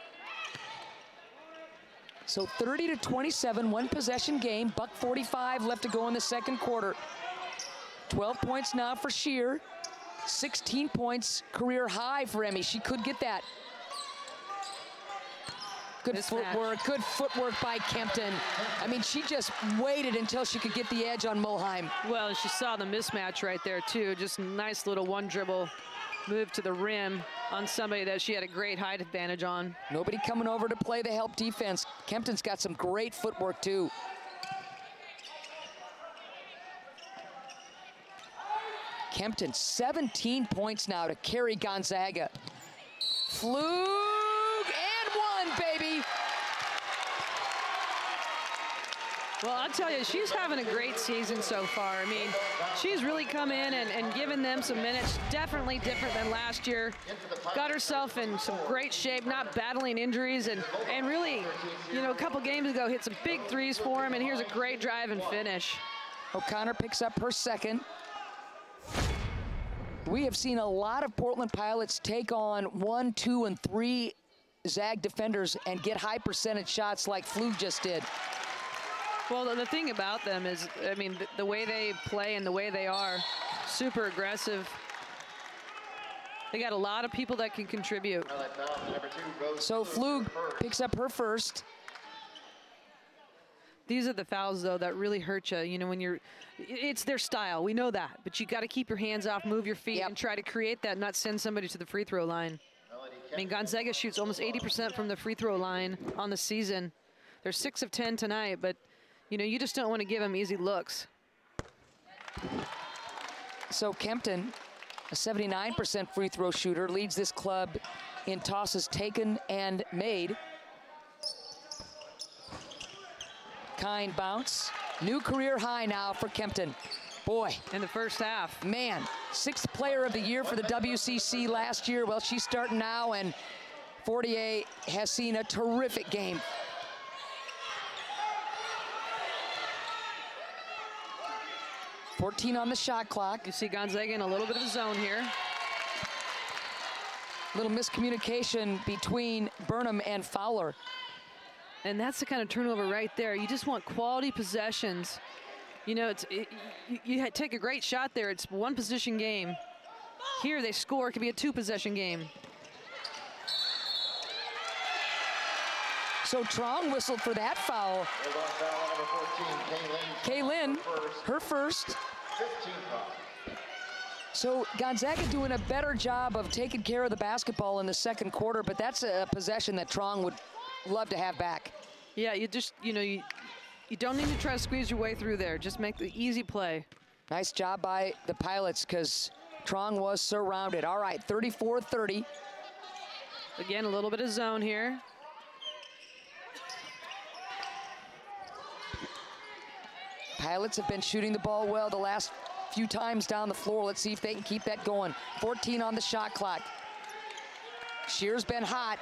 So 30-27, one possession game, $1:45 left to go in the second quarter. 12 points now for Shear. 16 points, career high for Emmy. She could get that. Good footwork by Kempton. I mean, she just waited until she could get the edge on Mulheim. Well, and she saw the mismatch right there too. Just a nice little one dribble move to the rim on somebody that she had a great height advantage on. Nobody coming over to play the help defense. Kempton's got some great footwork too. Kempton, 17 points now to carry Gonzaga. Flug and one, baby. Well, I'll tell you, she's having a great season so far. I mean, she's really come in and given them some minutes, definitely different than last year. Got herself in some great shape, not battling injuries, and really, you know, a couple games ago hit some big threes for him, and here's a great drive and finish. O'Connor picks up her second. We have seen a lot of Portland Pilots take on 1, 2, and 3 Zag defenders and get high percentage shots like Flug just did. Well, the thing about them is, I mean, the way they play and the way they are, super aggressive. They got a lot of people that can contribute. So Flug picks up her first. These are the fouls, though, that really hurt you. You know, when you're, it's their style. We know that. But you got to keep your hands off, move your feet, and try to create that, not send somebody to the free throw line. I mean, Gonzaga shoots almost 80% from the free throw line on the season. They're 6 of 10 tonight, but, you know, you just don't want to give them easy looks. So Kempton, a 79% free throw shooter, leads this club in tosses taken and made. Kind bounce. New career high now for Kempton. Boy. In the first half. Man, 6th player of the year for the WCC last year. Well, she's starting now, and Fortier has seen a terrific game. .14 on the shot clock. You see Gonzaga in a little bit of a zone here. Little miscommunication between Burnham and Fowler. And that's the kind of turnover right there. You just want quality possessions. You know, you take a great shot there. It's one possession game. Here they score. It could be a 2-possession game. So Trong whistled for that foul. Kaylin, her first. So Gonzaga doing a better job of taking care of the basketball in the second quarter, but that's a possession that Trong would love to have back. Yeah, you just, you know, you don't need to try to squeeze your way through there. Just make the easy play. Nice job by the Pilots, because Trong was surrounded. All right, 34-30. Again, a little bit of zone here. Pilots have been shooting the ball well the last few times down the floor. Let's see if they can keep that going. 14 on the shot clock. Shear's been hot.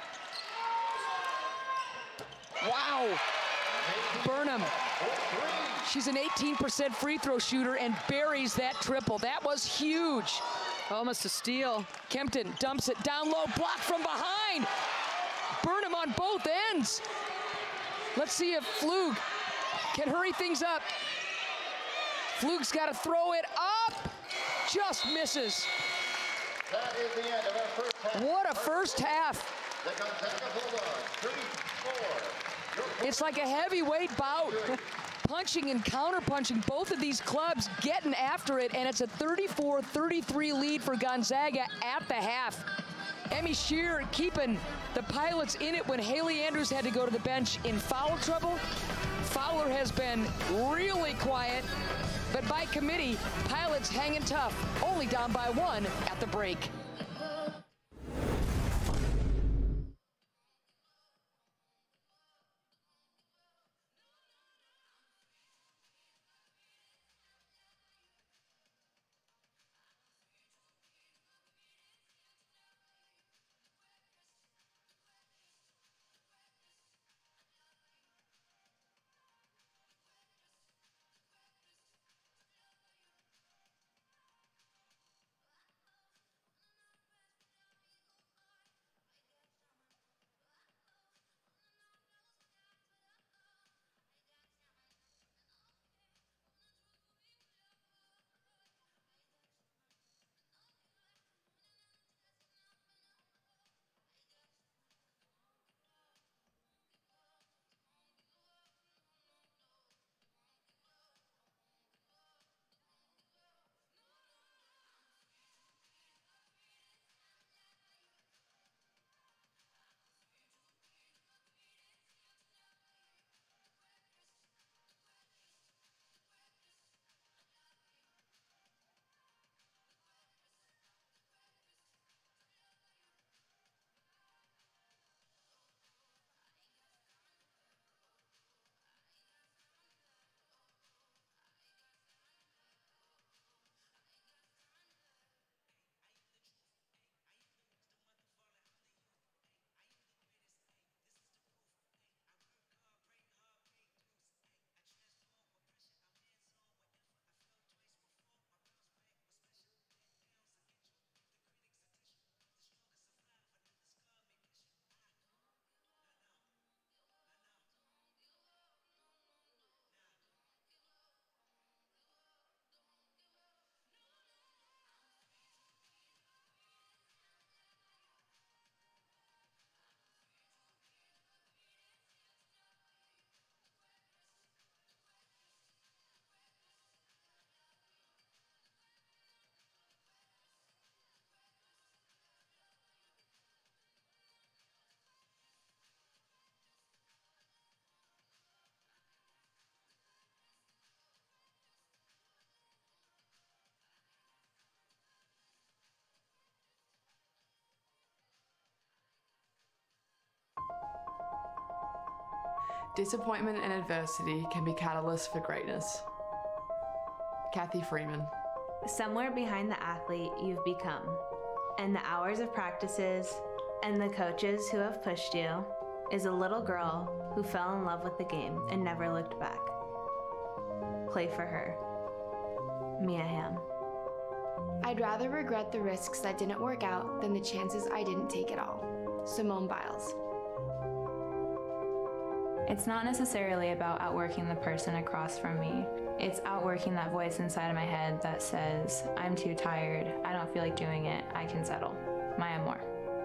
Wow. Burnham. She's an 18% free throw shooter and buries that triple. That was huge. Almost a steal. Kempton dumps it down low, blocked from behind. Burnham on both ends. Let's see if Flug can hurry things up. Flug's got to throw it up. Just misses. That is the end of our first half. What a first half. The Gonzaga Bulldogs, 3-4. It's like a heavyweight bout. Punching and counter-punching, both of these clubs getting after it, and it's a 34-33 lead for Gonzaga at the half. Emmy Shear keeping the Pilots in it when Haley Andrews had to go to the bench in foul trouble. Fowler has been really quiet, but by committee, Pilots hanging tough, only down by 1 at the break. Disappointment and adversity can be catalysts for greatness. Kathy Freeman. Somewhere behind the athlete you've become, and the hours of practices, and the coaches who have pushed you, is a little girl who fell in love with the game and never looked back. Play for her. Mia Hamm. I'd rather regret the risks that didn't work out than the chances I didn't take at all. Simone Biles. It's not necessarily about outworking the person across from me. It's outworking that voice inside of my head that says, I'm too tired, I don't feel like doing it, I can settle. Maya Moore.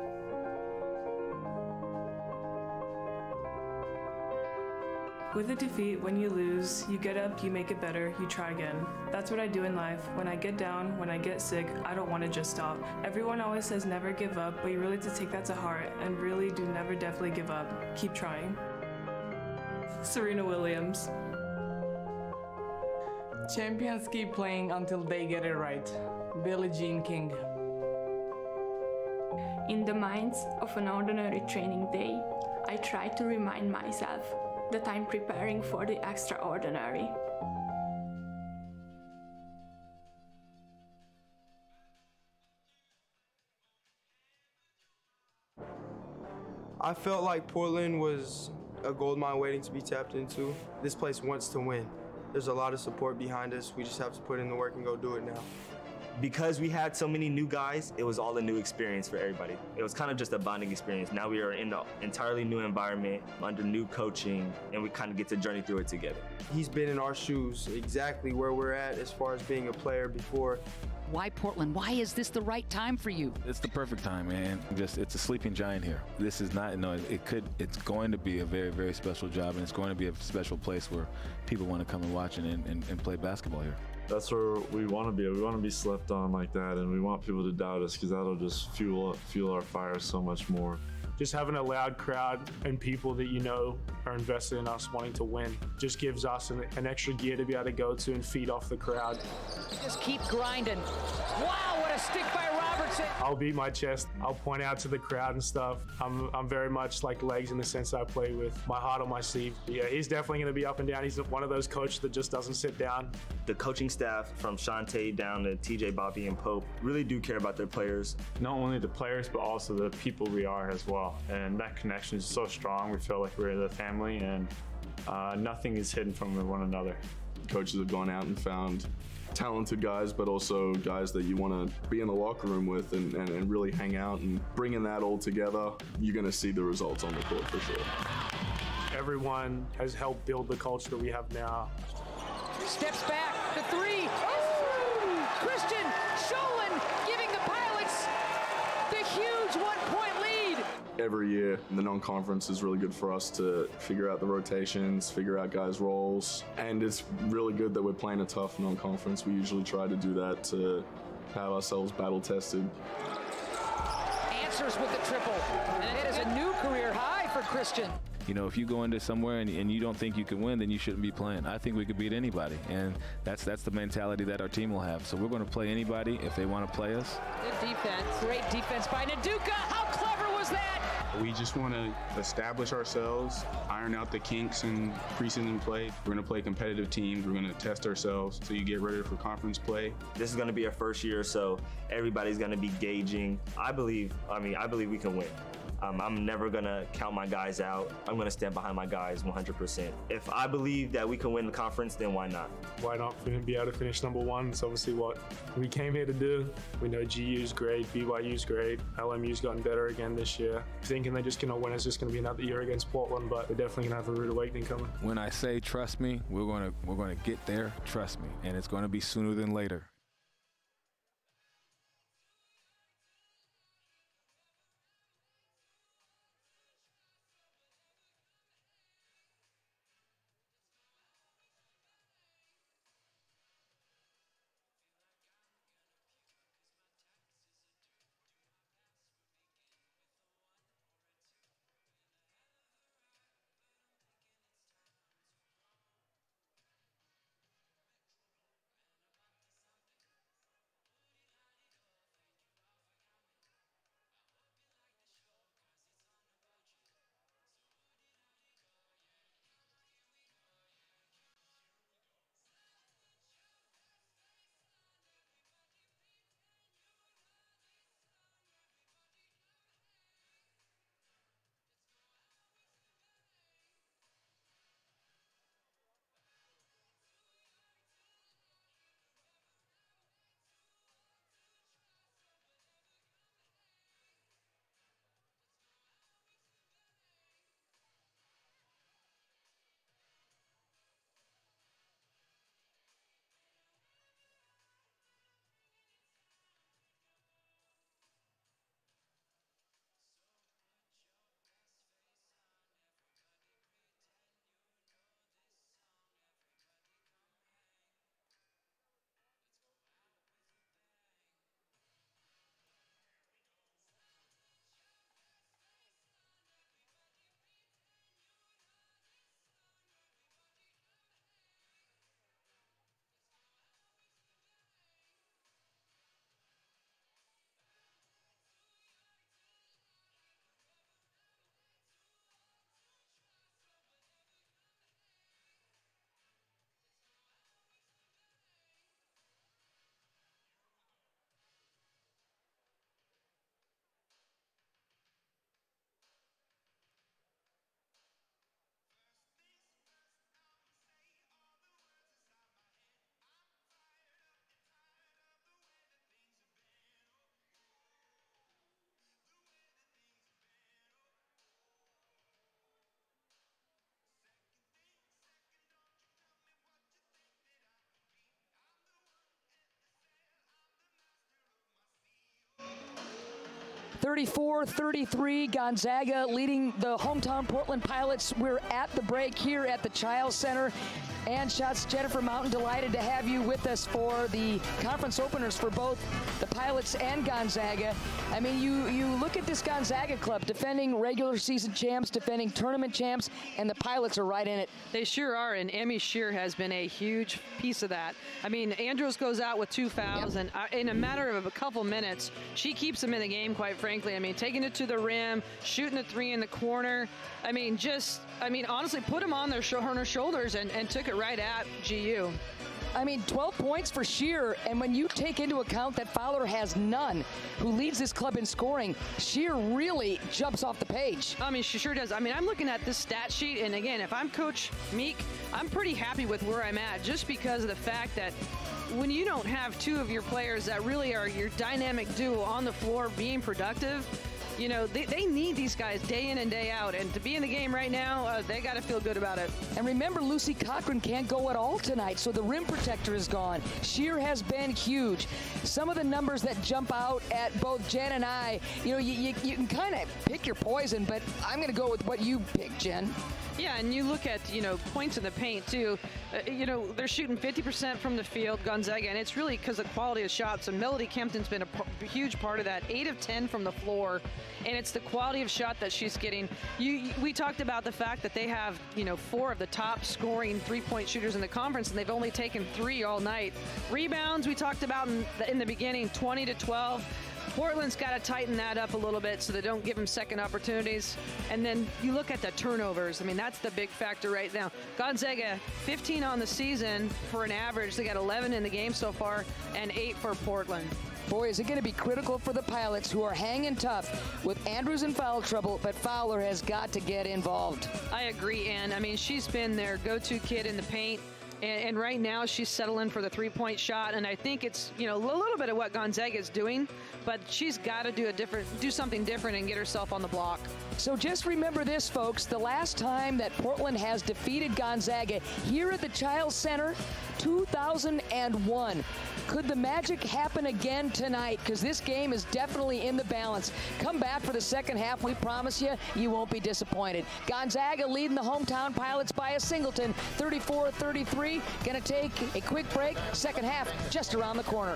With a defeat, when you lose, you get up, you make it better, you try again. That's what I do in life. When I get down, when I get sick, I don't want to just stop. Everyone always says never give up, but you really have to take that to heart and really do never definitely give up. Keep trying. Serena Williams. Champions keep playing until they get it right. Billie Jean King. In the midst of an ordinary training day, I try to remind myself that I'm preparing for the extraordinary. I felt like Portland was a gold mine waiting to be tapped into. This place wants to win. There's a lot of support behind us. We just have to put in the work and go do it now. Because we had so many new guys, it was all a new experience for everybody. It was kind of just a bonding experience. Now we are in an entirely new environment, under new coaching, and we kind of get to journey through it together. He's been in our shoes, exactly where we're at as far as being a player before Why Portland? Why is this the right time for you? It's the perfect time, man. It's a sleeping giant here. This is not, it's going to be a very, very special job, and it's going to be a special place where people want to come and watch and play basketball here. That's where we want to be. We want to be slept on like that, and we want people to doubt us because that'll just fuel our fire so much more. Just having a loud crowd and people that are invested in us wanting to win just gives us an extra gear to be able to go to and feed off the crowd. Just keep grinding. Wow, what a stick by Robertson. I'll beat my chest. I'll point out to the crowd and stuff. I'm very much like Legs in the sense I play with my heart on my sleeve. Yeah, he's definitely going to be up and down. He's one of those coaches that just doesn't sit down. The coaching staff from Shante down to TJ, Bobby, and Pope really do care about their players. Not only the players, but also the people we are as well. And that connection is so strong. We feel like we're the family, and nothing is hidden from one another. Coaches have gone out and found talented guys, but also guys that you want to be in the locker room with and really hang out, and bringing that all together, you're going to see the results on the court for sure. Everyone has helped build the culture that we have now. Steps back, the three. Oh! Christian Sholin giving the Pilots the huge 1-point lead. Every year, the non-conference is really good for us to figure out the rotations, figure out guys' roles, and it's really good that we're playing a tough non-conference. We usually try to do that to have ourselves battle-tested. Answers with the triple, and it is a new career high for Christian. If you go into somewhere and you don't think you can win, then you shouldn't be playing. I think we could beat anybody, and that's the mentality that our team will have. So we're going to play anybody if they want to play us. Good defense. Great defense by Naduka. How clever was that? We just want to establish ourselves, iron out the kinks in preseason play. We're going to play competitive teams. We're going to test ourselves so you get ready for conference play. This is going to be our first year, so everybody's going to be gauging. I believe we can win. I'm never going to count my guys out. I'm going to stand behind my guys 100%. If I believe that we can win the conference, then why not? Why not be able to finish #1? It's obviously what we came here to do. We know GU's great, BYU's great, LMU's gotten better again this year. Thinking they're just going to win, it's just going to be another year against Portland, but they're definitely going to have a rude awakening coming. When I say trust me, we're going to get there, trust me, and it's going to be sooner than later. 34-33, Gonzaga leading the hometown Portland Pilots. We're at the break here at the Chiles Center. And Schatz, Jennifer Mountain, delighted to have you with us for the conference openers for both the Pilots and Gonzaga. I mean, you look at this Gonzaga club, defending regular season champs, defending tournament champs, and the Pilots are right in it. They sure are, and Emmy Shear has been a huge piece of that. I mean, Andrews goes out with 2 fouls, and in a matter of a couple minutes, she keeps them in the game, quite frankly. I mean, taking it to the rim, shooting a 3 in the corner. I mean, honestly, put them on her shoulders and took it right at GU. I mean, 12 points for Shear, and when you take into account that Fowler has none, who leads this club in scoring, Shear really jumps off the page. I mean, she sure does. I mean, I'm looking at this stat sheet, and again, if I'm Coach Meek, I'm pretty happy with where I'm at, just because of the fact that when you don't have 2 of your players that really are your dynamic duo on the floor being productive, you know, they need these guys day in and day out. And to be in the game right now, they got to feel good about it. And remember, Lucy Cochran can't go at all tonight, so the rim protector is gone. Shear has been huge. Some of the numbers that jump out at both Jen and I, you know, you can kind of pick your poison, but I'm going to go with what you picked, Jen. Yeah, and you look at, you know, points in the paint, too. You know, they're shooting 50% from the field, Gonzaga, and it's really because of quality of shots. And Melody Kempton's been a huge part of that. 8 of 10 from the floor, and it's the quality of shot that she's getting. We talked about the fact that they have, you know, 4 of the top scoring three-point shooters in the conference, and they've only taken 3 all night. Rebounds, we talked about in the beginning, 20 to 12. Portland's got to tighten that up a little bit so they don't give them second opportunities. And then you look at the turnovers. I mean, that's the big factor right now. Gonzaga, 15 on the season for an average. They got 11 in the game so far and 8 for Portland. Boy, is it going to be critical for the Pilots, who are hanging tough with Andrews in foul trouble, but Fowler has got to get involved. I agree, Ann. I mean, she's been their go-to kid in the paint. And right now she's settling for the three-point shot, and I think it's, you know, a little bit of what Gonzaga is doing, but she's got to do something different and get herself on the block. So just remember this, folks, the last time that Portland has defeated Gonzaga here at the Chiles Center, 2001. Could the magic happen again tonight? Because this game is definitely in the balance. Come back for the second half. We promise you won't be disappointed. Gonzaga leading the hometown Pilots by a singleton, 34-33. Going to take a quick break. Second half just around the corner.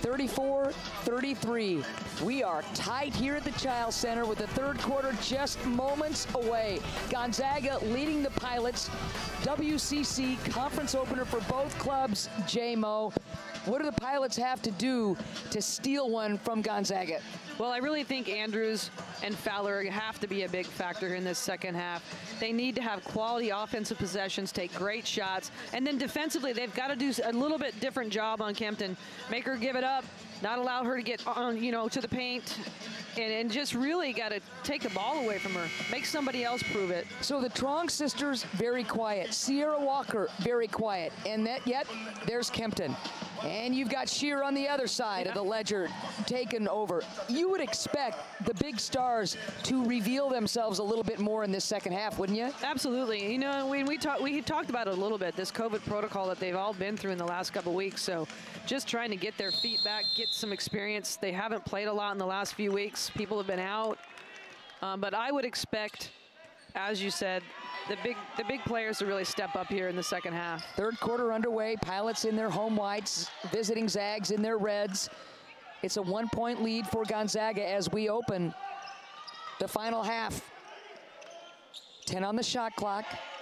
34-33. We are tight here at the Chiles Center with the third quarter just moments away. Gonzaga leading the Pilots. WCC conference opener for both clubs. J-Mo, what do the Pilots have to do to steal one from Gonzaga? Well, I really think Andrews and Fowler have to be a big factor in this second half. They need to have quality offensive possessions, take great shots, and then defensively, they've got to do a little bit different job on Kempton. Make her give it up, not allow her to get on, to the paint, and just really got to take the ball away from her. Make somebody else prove it. So the Trong sisters, very quiet. Sierra Walker, very quiet. And yet, there's Kempton. And you've got Shear on the other side of the ledger taken over. You would expect the big stars to reveal themselves a little bit more in this second half, wouldn't you? Absolutely. When we talked about it a little bit, this COVID protocol that they've all been through in the last couple weeks. So just trying to get their feet back, get some experience. They haven't played a lot in the last few weeks. People have been out. But I would expect, as you said, the big players to really step up here in the second half. Third quarter underway. Pilots in their home whites, visiting Zags in their reds. It's a 1-point lead for Gonzaga as we open the final half. 10 on the shot clock.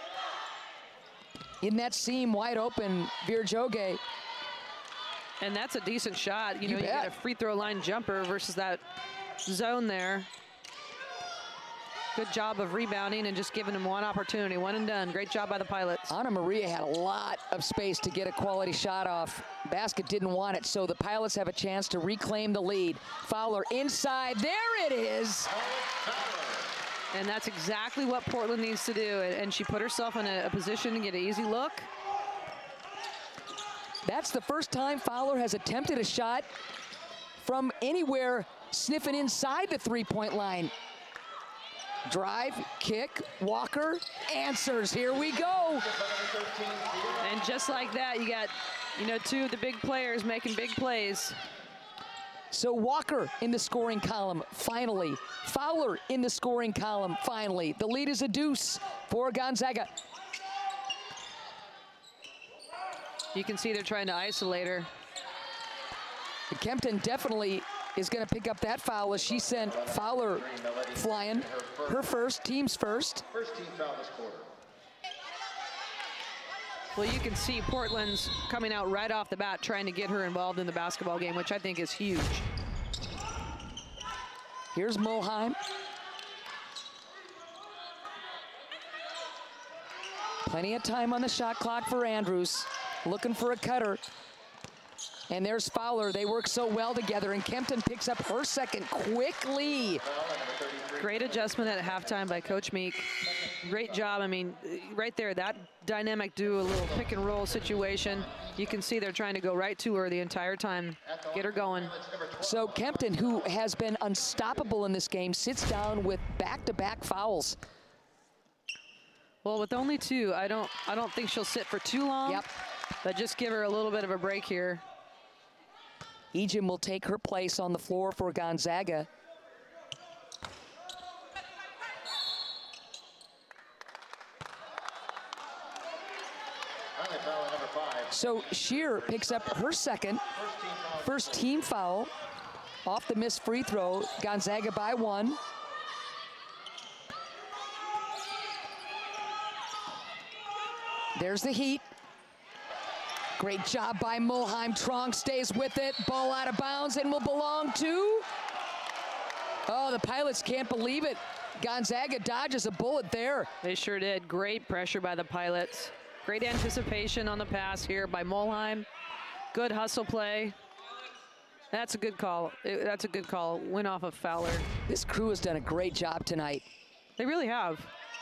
In that seam, wide open, Virjoge. And that's a decent shot. You bet. get a free throw line jumper versus that zone there. Good job of rebounding and just giving them one opportunity, one and done. Great job by the Pilots. Anna Maria had a lot of space to get a quality shot off. Basket didn't want it, so the Pilots have a chance to reclaim the lead. Fowler inside, there it is. And that's exactly what Portland needs to do. And she put herself in a position to get an easy look. That's the first time Fowler has attempted a shot from anywhere sniffing inside the three-point line. Drive, kick, Walker, answers. Here we go. And just like that, you got, two of the big players making big plays. So Walker in the scoring column, finally. Fowler in the scoring column, finally. The lead is a deuce for Gonzaga. You can see they're trying to isolate her. Kempton definitely is going to pick up that foul as she sent Fowler flying. Her first, team's first. First team foul this quarter. Well, you can see Portland's coming out right off the bat trying to get her involved in the basketball game, which I think is huge. Here's Mulheim. Plenty of time on the shot clock for Andrews. Looking for a cutter. And there's Fowler. They work so well together, and Kempton picks up her second quickly. Great adjustment at halftime by Coach Meek. Great job. I mean, right there, that dynamic duo, a little pick and roll situation. You can see they're trying to go right to her the entire time. Get her going. So Kempton, who has been unstoppable in this game, sits down with back-to-back fouls. Well, with only two, I don't think she'll sit for too long. Yep. But just give her a little bit of a break here. Ejim will take her place on the floor for Gonzaga. So Shear picks up her second, first team foul off the missed free throw. Gonzaga by one. There's the heat. Great job by Mulheim. Trong stays with it. Ball out of bounds and will belong to... Oh, the Pilots can't believe it. Gonzaga dodges a bullet there. They sure did. Great pressure by the Pilots. Great anticipation on the pass here by Mulheim. Good hustle play. That's a good call. That's a good call. Win off of Fowler. This crew has done a great job tonight. They really have.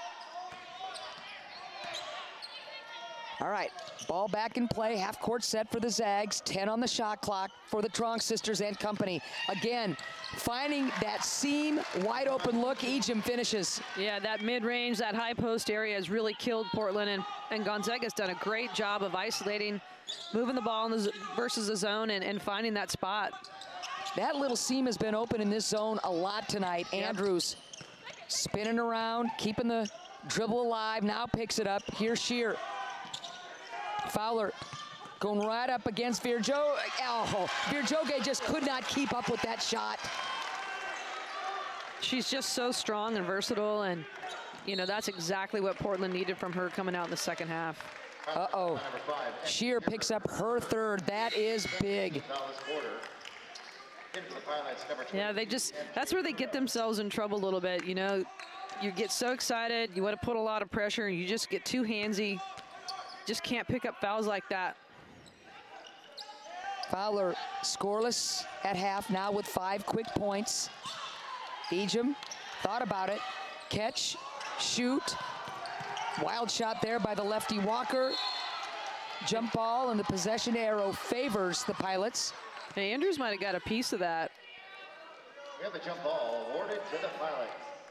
All right, ball back in play, half court set for the Zags, 10 on the shot clock for the Trong sisters and company. Again, finding that seam, wide open look, Ejim finishes. Yeah, that mid-range, that high post area has really killed Portland, and Gonzaga's done a great job of isolating, moving the ball versus the zone and finding that spot. That little seam has been open in this zone a lot tonight. Yep. Andrews spinning around, keeping the dribble alive, now picks it up. Here's Shear. Fowler Going right up against Virjoge. Oh, Virjoge just could not keep up with that shot. She's just so strong and versatile, and you know, that's exactly what Portland needed from her coming out in the second half. Uh-oh. Scheer picks up her third. That is big. Yeah, that's where they get themselves in trouble a little bit. You know, you get so excited, you want to put a lot of pressure, and you just get too handsy. Just can't pick up fouls like that. Fowler scoreless at half, now with 5 quick points. Ejim thought about it. Catch, shoot. Wild shot there by the lefty Walker. Jump ball, and the possession arrow favors the Pilots. Hey, Andrews might have got a piece of that. We have a jump ball awarded to the Pilots.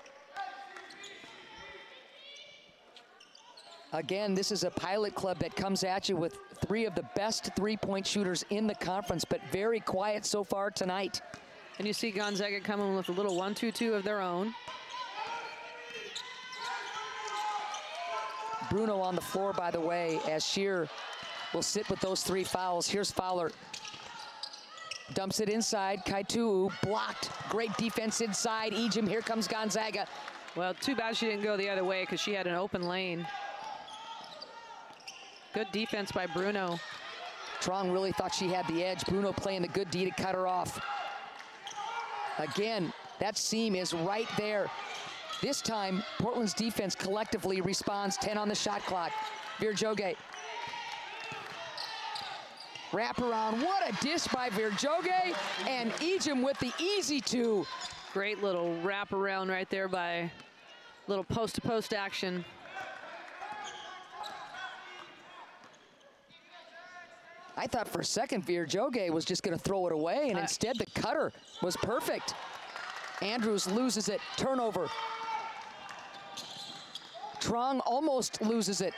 Again, this is a Pilot club that comes at you with 3 of the best three-point shooters in the conference, but very quiet so far tonight. And you see Gonzaga coming with a little 1-2-2 of their own. Bruno on the floor, by the way, as Scheer will sit with those 3 fouls. Here's Fowler. Dumps it inside. Kaituu blocked. Great defense inside. Ejim, here comes Gonzaga. Well, too bad she didn't go the other way because she had an open lane. Good defense by Bruno. Trong really thought she had the edge. Bruno playing the good D to cut her off. Again, that seam is right there. This time, Portland's defense collectively responds. 10 on the shot clock. Virjoge. Wrap around. What a dish by Virjoge. And Ejim with the easy 2. Great little wrap around right there by little post-to-post action. I thought for a second Virjoge was just going to throw it away, and instead the cutter was perfect. Andrews loses it. Turnover. Trong almost loses it.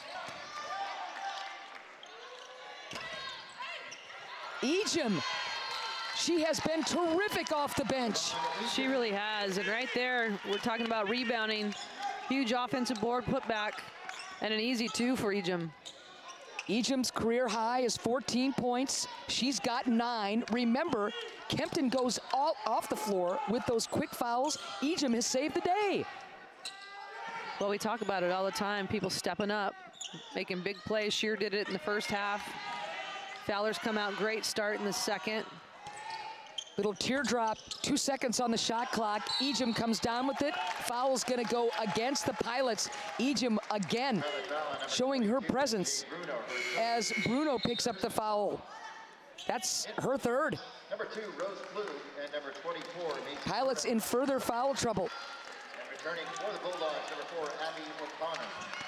Ejim, she has been terrific off the bench. She really has, and right there, we're talking about rebounding. Huge offensive board putback, and an easy 2 for Ejim. Ejim's career high is 14 points. She's got 9. Remember, Kempton goes all off the floor with those quick fouls. Ejim has saved the day. Well, we talk about it all the time. People stepping up, making big plays. Scheer did it in the first half. Fowler's come out great start in the second. Little teardrop, 2 seconds on the shot clock. Ejim comes down with it. Foul's gonna go against the Pilots. Ejim again showing her presence as Bruno picks up the foul. That's her third. Number 2, Rose Blue, and number 24, Macy Pilots in further foul trouble. And returning for the Bulldogs, number 4, Abby O'Connor.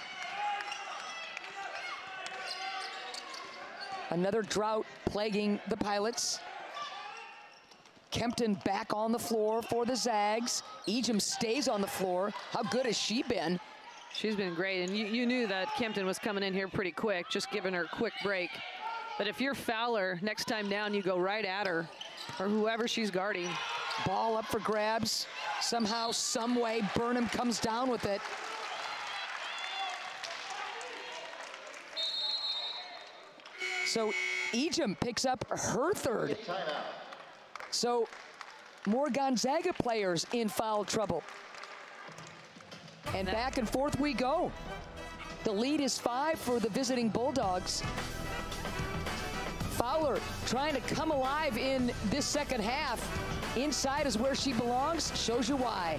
Another drought plaguing the Pilots. Kempton back on the floor for the Zags. Ejim stays on the floor. How good has she been? She's been great, and you knew that Kempton was coming in here pretty quick, just giving her a quick break. But if you're Fowler, next time down, you go right at her, or whoever she's guarding. Ball up for grabs. Somehow, some way, Burnham comes down with it. So Ejim picks up her third. So more Gonzaga players in foul trouble. And back and forth we go. The lead is 5 for the visiting Bulldogs. Fowler trying to come alive in this second half. Inside is where she belongs. Shows you why.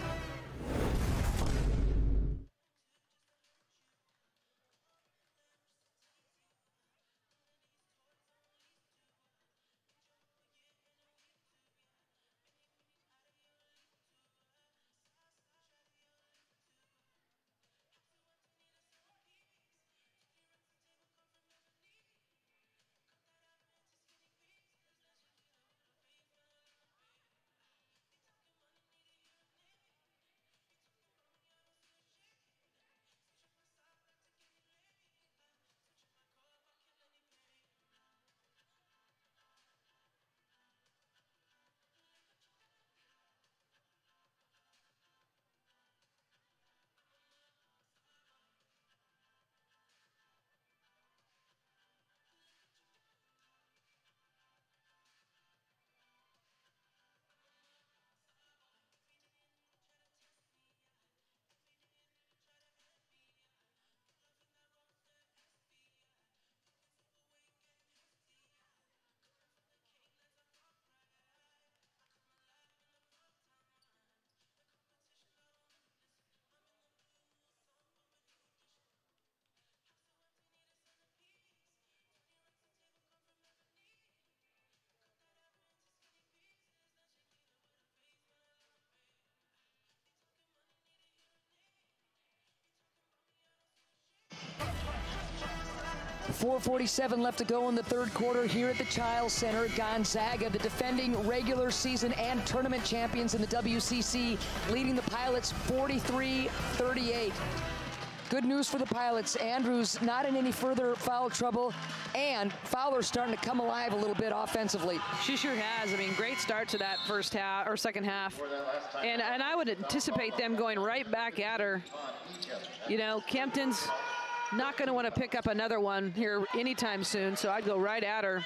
4:47 left to go in the third quarter here at the Chiles Center. Gonzaga, the defending regular season and tournament champions in the WCC, leading the Pilots 43-38. Good news for the Pilots. Andrews not in any further foul trouble, and Fowler's starting to come alive a little bit offensively. She sure has. I mean, great start to that first half or second half. And I would anticipate them going right back at her. You know, Kempton's not going to want to pick up another one here anytime soon, so I'd go right at her.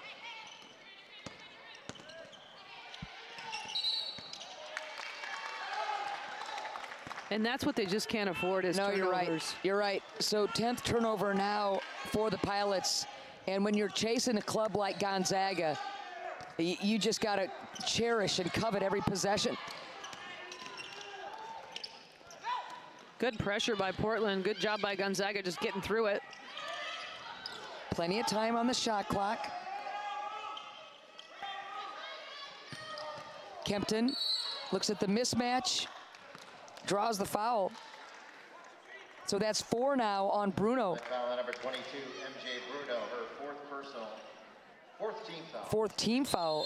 And that's what they just can't afford is turnovers. You're right. You're right. So 10th turnover now for the Pilots. And when you're chasing a club like Gonzaga, you just got to cherish and covet every possession. Good pressure by Portland. Good job by Gonzaga just getting through it. Plenty of time on the shot clock. Kempton looks at the mismatch, draws the foul. So that's 4 now on Bruno. Foul on number 22, MJ Bruno, her fourth personal, fourth team foul. Fourth team foul.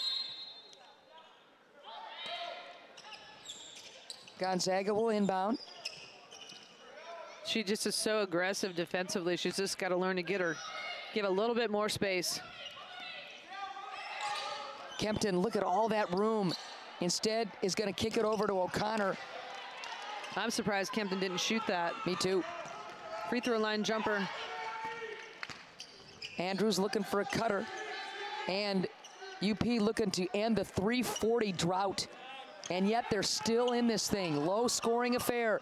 Gonzaga will inbound. She just is so aggressive defensively. She's just got to learn to give a little bit more space. Kempton, look at all that room. Instead, is going to kick it over to O'Connor. I'm surprised Kempton didn't shoot that. Me too. Free throw line jumper. Andrews looking for a cutter. And UP looking to end the 340 drought. And yet they're still in this thing. Low scoring affair.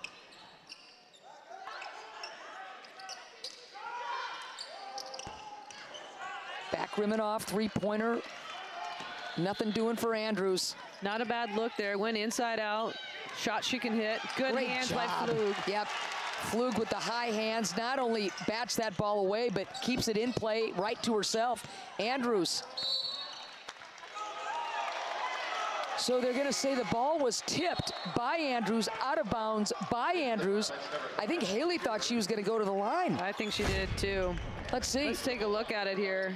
Back rimming off, three-pointer. Nothing doing for Andrews. Not a bad look there. Went inside out. Shot she can hit. Good Great hands job. by Flug. Yep. Flug with the high hands not only bats that ball away, but keeps it in play right to herself. Andrews. So they're going to say the ball was tipped by Andrews, out of bounds by Andrews. I think Haley thought she was going to go to the line. I think she did too. Let's see. Let's take a look at it here.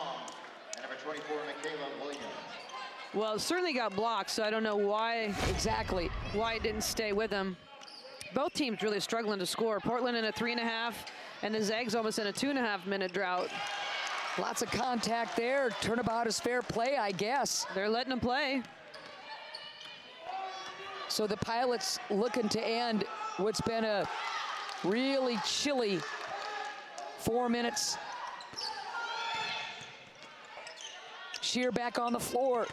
Well, it certainly got blocked, so I don't know why exactly why it didn't stay with them. Both teams really struggling to score. Portland in a 3.5, and the Zags almost in a 2.5-minute drought. Lots of contact there. Turnabout is fair play, I guess. They're letting them play. So the Pilots looking to end what's been a really chilly 4 minutes. Shear back on the floor.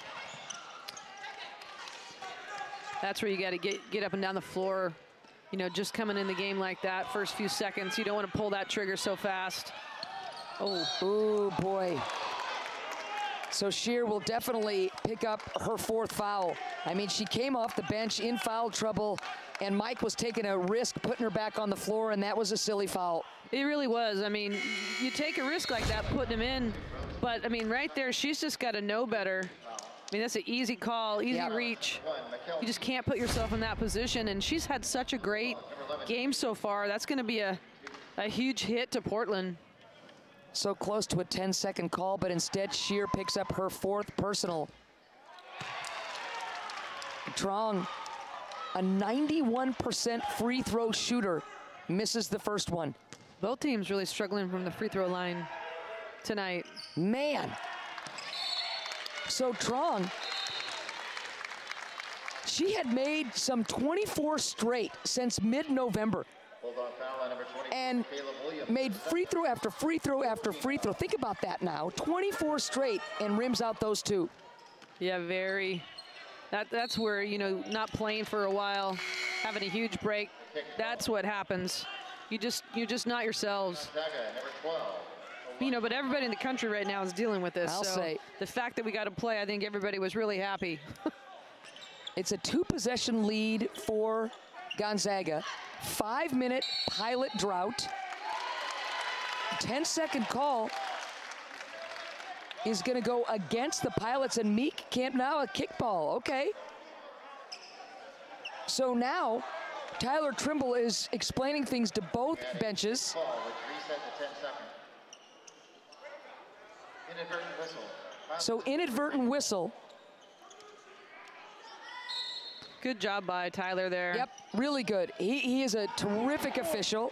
That's where you got to get up and down the floor. You know, just coming in the game like that, first few seconds, you don't want to pull that trigger so fast. Oh boy. So Shear will definitely pick up her fourth foul. I mean, she came off the bench in foul trouble, and Mike was taking a risk putting her back on the floor, and that was a silly foul. It really was. I mean, you take a risk like that, putting him in, but I mean, right there, she's just got to know better. I mean, that's an easy call, easy reach. You just can't put yourself in that position, and she's had such a great game so far. That's going to be a huge hit to Portland. So close to a 10-second call, but instead Shear picks up her fourth personal. Trong, a 91% free throw shooter, misses the first one. Both teams really struggling from the free throw line tonight. Man. So Trong, she had made some 24 straight since mid-November. And made free throw after free throw after free throw. Think about that now. 24 straight and rims out those two. Yeah, that's where, you know, not playing for a while, having a huge break. That's what happens. You're just not yourselves. You know, but everybody in the country right now is dealing with this. I'll say. The fact that we got to play, I think everybody was really happy. It's a 2-possession lead for Gonzaga. 5-minute Pilot drought. 10-second call is going to go against the Pilots, and Meek can't now a kickball. Okay. So now Tyler Trimble is explaining things to both benches. Inadvertent whistle. So inadvertent whistle. Good job by Tyler there. Yep, really good. He is a terrific official.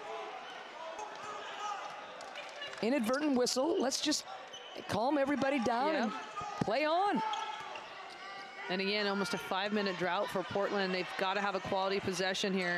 Inadvertent whistle. Let's just calm everybody down and play on. And again, almost a 5-minute drought for Portland. They've got to have a quality possession here.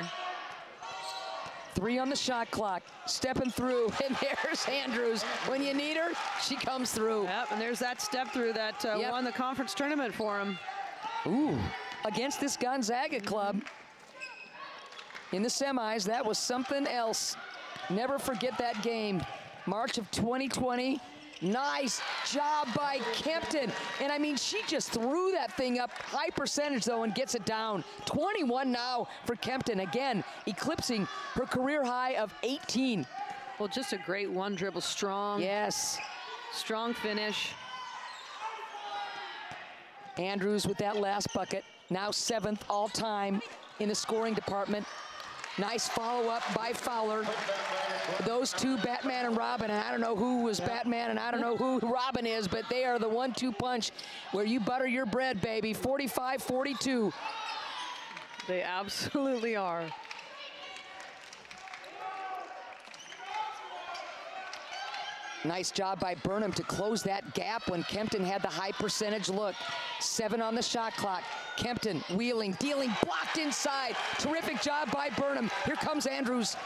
3 on the shot clock, stepping through, and there's Andrews. When you need her, she comes through. Yep, and there's that step through that won the conference tournament for him. Ooh, against this Gonzaga club in the semis, that was something else. Never forget that game. March of 2020. Nice job by Kempton. And I mean, she just threw that thing up high percentage though and gets it down. 21 now for Kempton. Again, eclipsing her career high of 18. Well, just a great one dribble, strong. Yes. Strong finish. Andrews with that last bucket. Now 7th all time in the scoring department. Nice follow-up by Fowler. Those two, Batman and Robin, and I don't know who was Batman and I don't know who Robin is, but they are the 1-2 punch where you butter your bread, baby. 45-42. They absolutely are. Nice job by Burnham to close that gap when Kempton had the high percentage look. 7 on the shot clock. Kempton wheeling, dealing, blocked inside. Terrific job by Burnham. Here comes Andrews.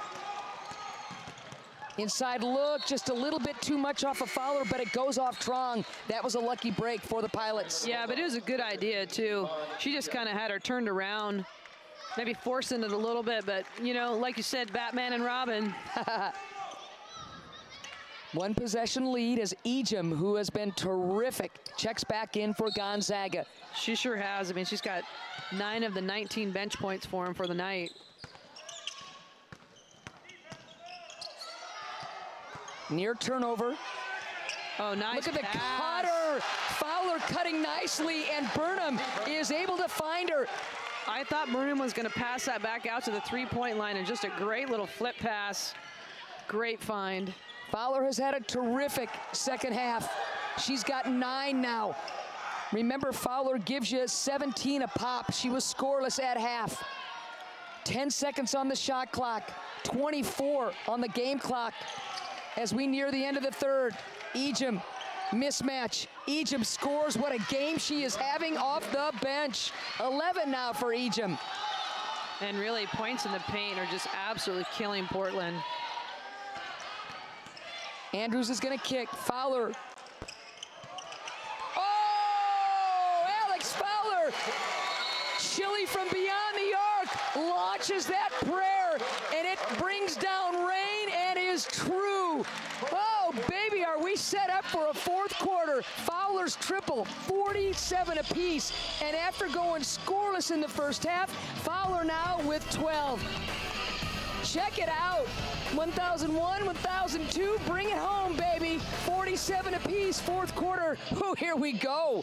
Inside look, just a little bit too much off of Fowler, but it goes off Trong. That was a lucky break for the Pilots. Yeah, but it was a good idea, too. She just kind of had her turned around, maybe forcing it a little bit, but, you know, like you said, Batman and Robin. One possession lead as Ejim, who has been terrific, checks back in for Gonzaga. She sure has. I mean, she's got 9 of the 19 bench points for him for the night. Near turnover. Oh, nice. Look at the pass. cutter. Fowler cutting nicely, and Burnham is able to find her. I thought Burnham was going to pass that back out to the 3-point line, and just a great little flip pass. Great find. Fowler has had a terrific second half. She's got 9 now. Remember, Fowler gives you 17 a pop. She was scoreless at half. 10 seconds on the shot clock, 24 on the game clock. As we near the end of the third, Ejim, mismatch. Ejim scores. What a game she is having off the bench. 11 now for Ejim. And really, points in the paint are just absolutely killing Portland. Andrews is going to kick. Fowler. Oh, Alex Fowler. Chilly from beyond the arc. Launches that prayer, and it brings down rain and is true. Oh, baby, are we set up for a fourth quarter? Fowler's triple, 47 apiece. And after going scoreless in the first half, Fowler now with 12. Check it out. 1001, 1002, bring it home, baby. 47 apiece, fourth quarter. Oh, here we go.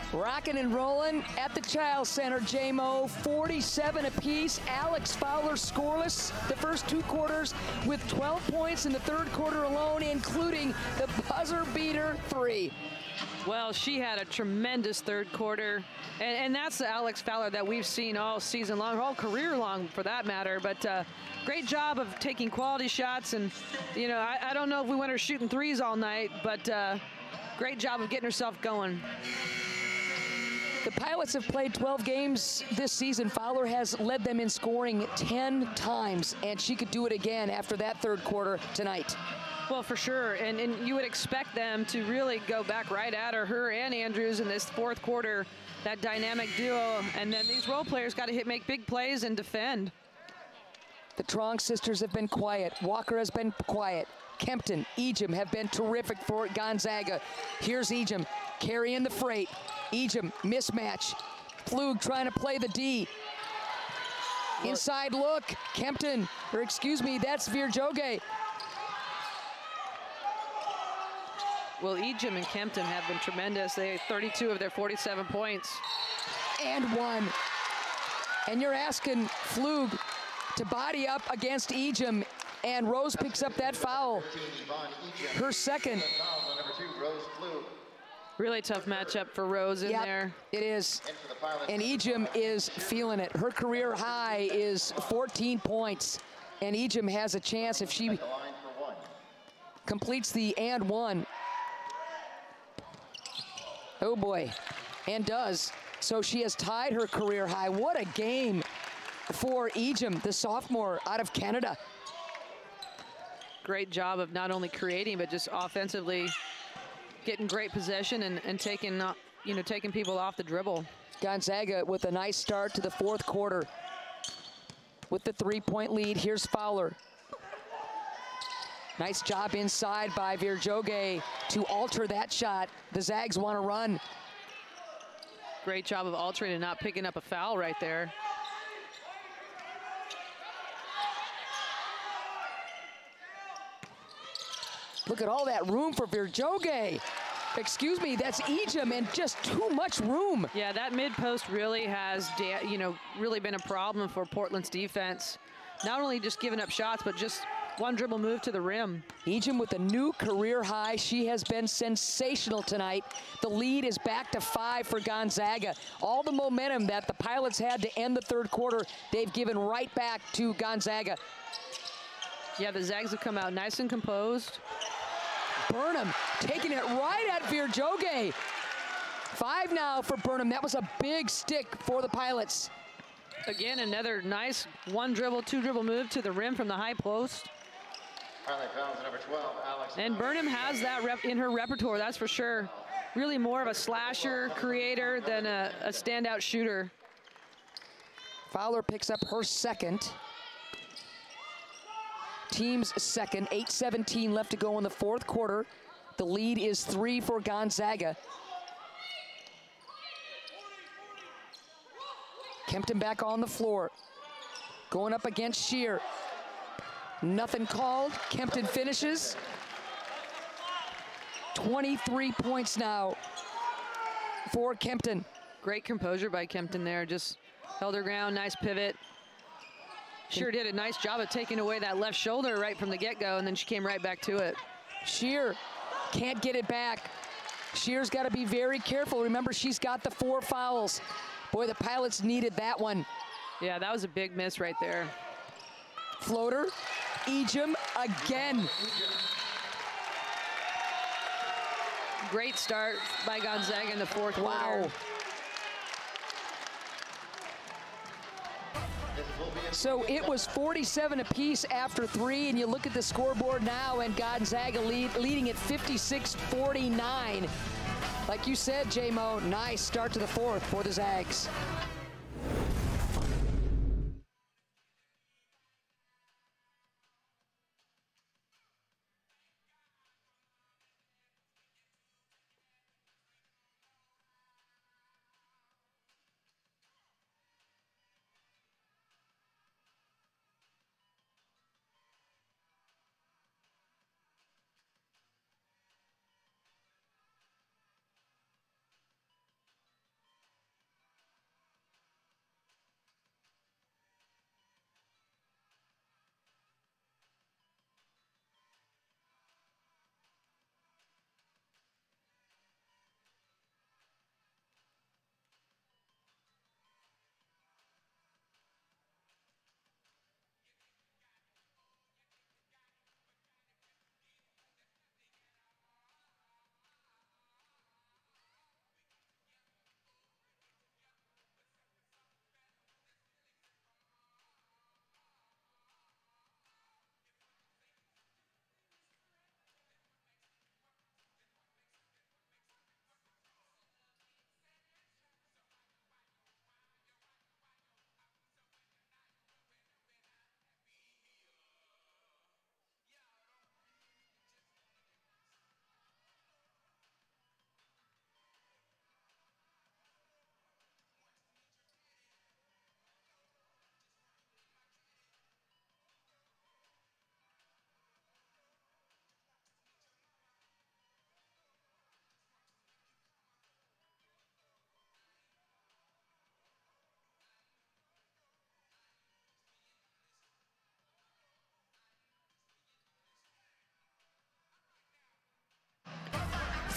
Rocking and rolling at the Child Center, J-Mo, 47 apiece. Alex Fowler scoreless the first 2 quarters with 12 points in the 3rd quarter alone, including the buzzer beater 3. Well, she had a tremendous 3rd quarter, and that's the Alex Fowler that we've seen all season long, all career long for that matter, but great job of taking quality shots, and you know, I don't know if we want her shooting threes all night, but great job of getting herself going. The Pilots have played 12 games this season. Fowler has led them in scoring 10 times, and she could do it again after that 3rd quarter tonight. Well, for sure, and you would expect them to really go back right at her and Andrews in this 4th quarter, that dynamic duo, and then these role players got to make big plays and defend. The Trong sisters have been quiet. Walker has been quiet. Kempton, Ejim have been terrific for Gonzaga. Here's Ejim carrying the freight. Ejim, mismatch. Flug trying to play the D. Inside look, Kempton, or excuse me, that's Virjoge. Well, Ejim and Kempton have been tremendous. They had 32 of their 47 points. And 1. And you're asking Flug to body up against Ejim, and Rose picks up that foul. Her 2nd. Really tough matchup for Rose in there. It is. And Ejim is feeling it. Her career high is 14 points. And Ejim has a chance if she completes the and 1. Oh boy, and does. So she has tied her career high. What a game for Ejim, the sophomore out of Canada. Great job of not only creating, but just offensively getting great possession and taking, taking people off the dribble. Gonzaga with a nice start to the 4th quarter with the 3-point lead. Here's Fowler. Nice job inside by Virjoge to alter that shot. The Zags want to run. Great job of altering and not picking up a foul right there. Look at all that room for Virjoge. Excuse me, that's Ejim, and just too much room. Yeah, that mid-post really has, really been a problem for Portland's defense. Not only just giving up shots, but just one dribble move to the rim. Ejim with a new career high. She has been sensational tonight. The lead is back to 5 for Gonzaga. All the momentum that the Pilots had to end the 3rd quarter, they've given right back to Gonzaga. Yeah, the Zags have come out nice and composed. Burnham taking it right at Virjoge. 5 now for Burnham. That was a big stick for the Pilots. Again, another nice 1 dribble, 2 dribble move to the rim from the high post. Number 12, Alex. And Burnham has that in her repertoire, that's for sure. Really more of a slasher creator than a standout shooter. Fowler picks up her 2nd. Team's 2nd, 8:17 left to go in the 4th quarter. The lead is 3 for Gonzaga. Kempton back on the floor. Going up against Shear. Nothing called. Kempton finishes. 23 points now for Kempton. Great composure by Kempton there. Just held her ground, nice pivot. Shear did a nice job of taking away that left shoulder right from the get-go, and then she came right back to it. Shear can't get it back. Shear's got to be very careful. Remember, she's got the 4 fouls. Boy, the Pilots needed that one. Yeah, that was a big miss right there. Floater, Ejim again. Great start by Gonzaga in the 4th quarter. Wow. So it was 47 apiece after 3, and you look at the scoreboard now, and Gonzaga leading at 56-49. Like you said, J-Mo, nice start to the 4th for the Zags.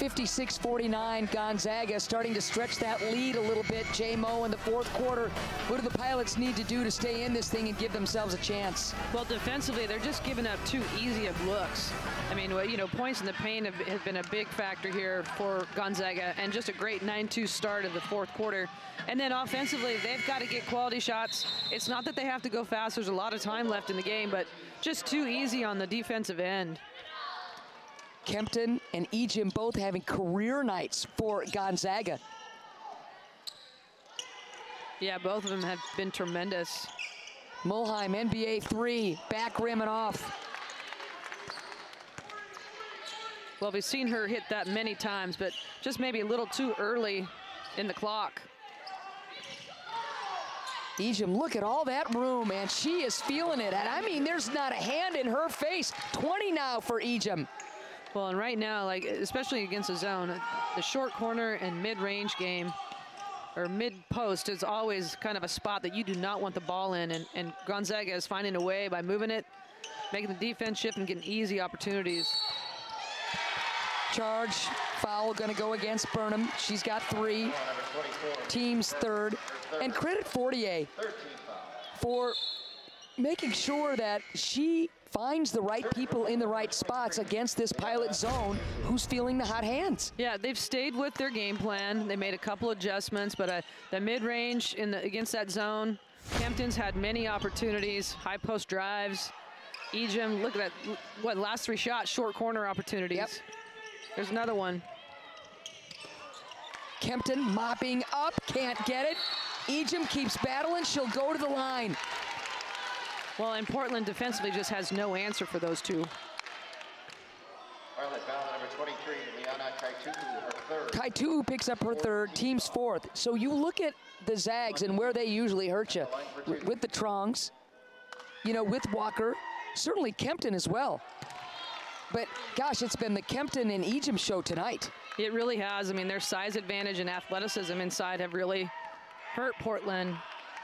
56-49, Gonzaga starting to stretch that lead a little bit. J-Mo in the fourth quarter. What do the Pilots need to do to stay in this thing and give themselves a chance? Well, defensively, they're just giving up too easy of looks. I mean, you know, points in the paint have been a big factor here for Gonzaga, and just a great 9-2 start of the fourth quarter. And then offensively, they've got to get quality shots. It's not that they have to go fast. There's a lot of time left in the game, but just too easy on the defensive end. Kempton and Ejim both having career nights for Gonzaga. Yeah, both of them have been tremendous. Mulheim, NBA 3, back rim and off. Well, we've seen her hit that many times, but just maybe a little too early in the clock. Ejim, look at all that room, and she is feeling it. And I mean, there's not a hand in her face. 20 now for Ejim. Well, and right now, like, especially against the zone, the short corner and mid-range game, or mid-post, is always kind of a spot that you do not want the ball in, and Gonzaga is finding a way by moving it, making the defense shift, and getting easy opportunities. Charge, foul gonna go against Burnham. She's got 3, team's third. And credit Fortier for making sure that she finds the right people in the right spots against this Pilot zone who's feeling the hot hands. Yeah, they've stayed with their game plan. They made a couple adjustments, but the mid-range against that zone, Kempton's had many opportunities, high post drives. Ejim, look at that, what, last 3 shots, short corner opportunities. Yep. There's another one. Kempton mopping up, can't get it. Ejim keeps battling, she'll go to the line. Well, and Portland defensively just has no answer for those two. Violet foul number 23, Liana Kaitu'u, her third. Kaitu'u picks up her third, team's fourth. So you look at the Zags and where they usually hurt you. With the Trongs, you know, with Walker, certainly Kempton as well. But gosh, it's been the Kempton and Ejim show tonight. It really has. I mean, their size advantage and athleticism inside have really hurt Portland.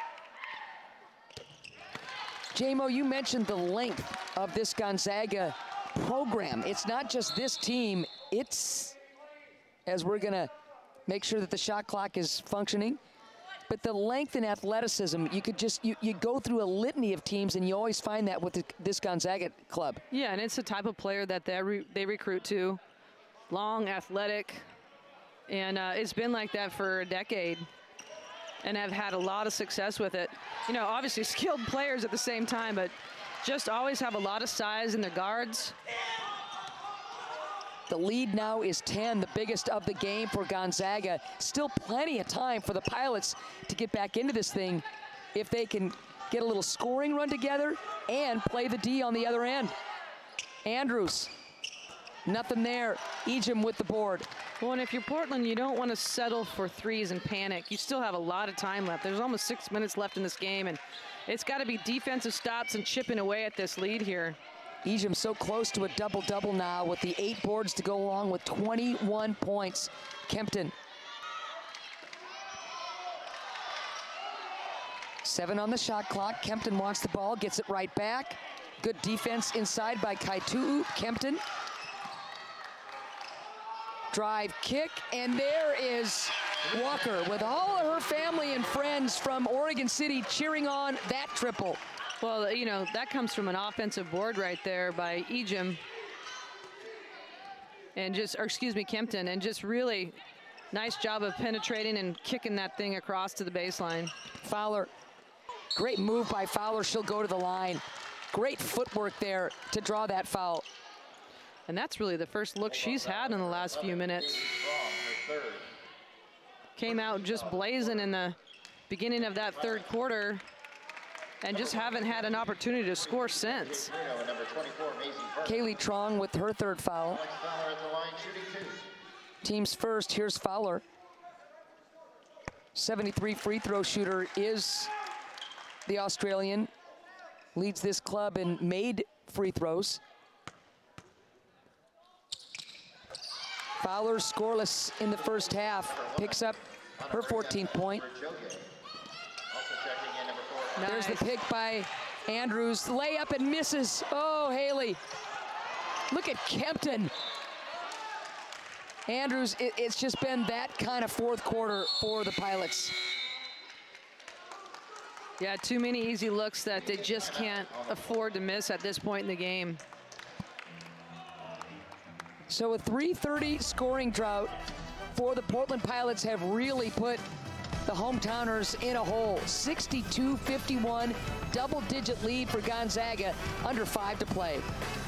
J-Mo, you mentioned the length of this Gonzaga program. It's not just this team, it's, as we're gonna make sure that the shot clock is functioning, but the length and athleticism, you could just, you go through a litany of teams and you always find that with this Gonzaga club. Yeah, and it's the type of player that they recruit to. Long, athletic, and it's been like that for a decade, and have had a lot of success with it. You know, obviously skilled players at the same time, but just always have a lot of size in their guards. The lead now is 10, the biggest of the game for Gonzaga. Still plenty of time for the Pilots to get back into this thing if they can get a little scoring run together and play the D on the other end. Andrews. Nothing there. Ejim with the board. Well, and if you're Portland, you don't want to settle for threes and panic. You still have a lot of time left. There's almost 6 minutes left in this game, and it's got to be defensive stops and chipping away at this lead here. Ejim so close to a double-double now with the 8 boards to go along with 21 points. Kempton. 7 on the shot clock. Kempton wants the ball, gets it right back. Good defense inside by Kaitu'u. Kempton. Drive kick, and there is Walker with all of her family and friends from Oregon City cheering on that triple. Well, you know, that comes from an offensive board right there by Ejim. And just, or excuse me, Kempton, and just really nice job of penetrating and kicking that thing across to the baseline. Fowler, great move by Fowler, she'll go to the line. Great footwork there to draw that foul. And that's really the first look she's had in the last few minutes. Came out just blazing in the beginning of that third quarter and just haven't had an opportunity to score since. Kaylee Trong with her third foul. Team's first, here's Fowler. 73 free throw shooter is the Australian. Leads this club in made free throws. Fowler scoreless in the first half, picks up her 14th point. Nice. There's the pick by Andrews, layup and misses. Oh, Haley, look at Kempton. Andrews, it's just been that kind of fourth quarter for the Pilots. Yeah, too many easy looks that they just can't afford to miss at this point in the game. So a 3:30 scoring drought for the Portland Pilots have really put the hometowners in a hole. 62-51, double-digit lead for Gonzaga, under 5 to play.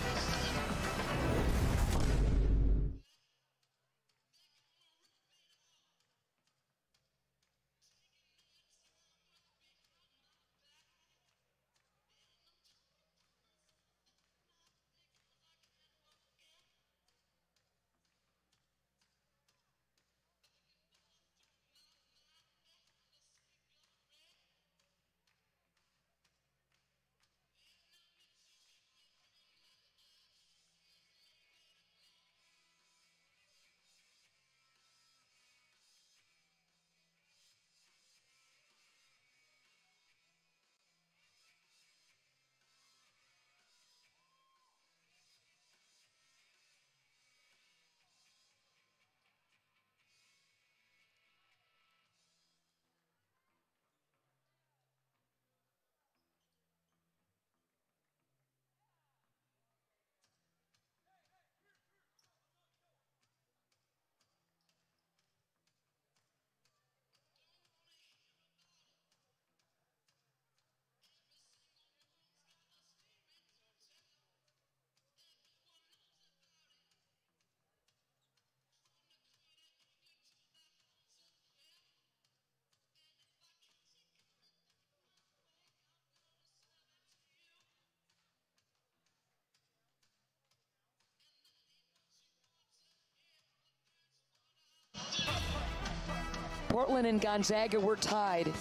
Portland and Gonzaga were tied,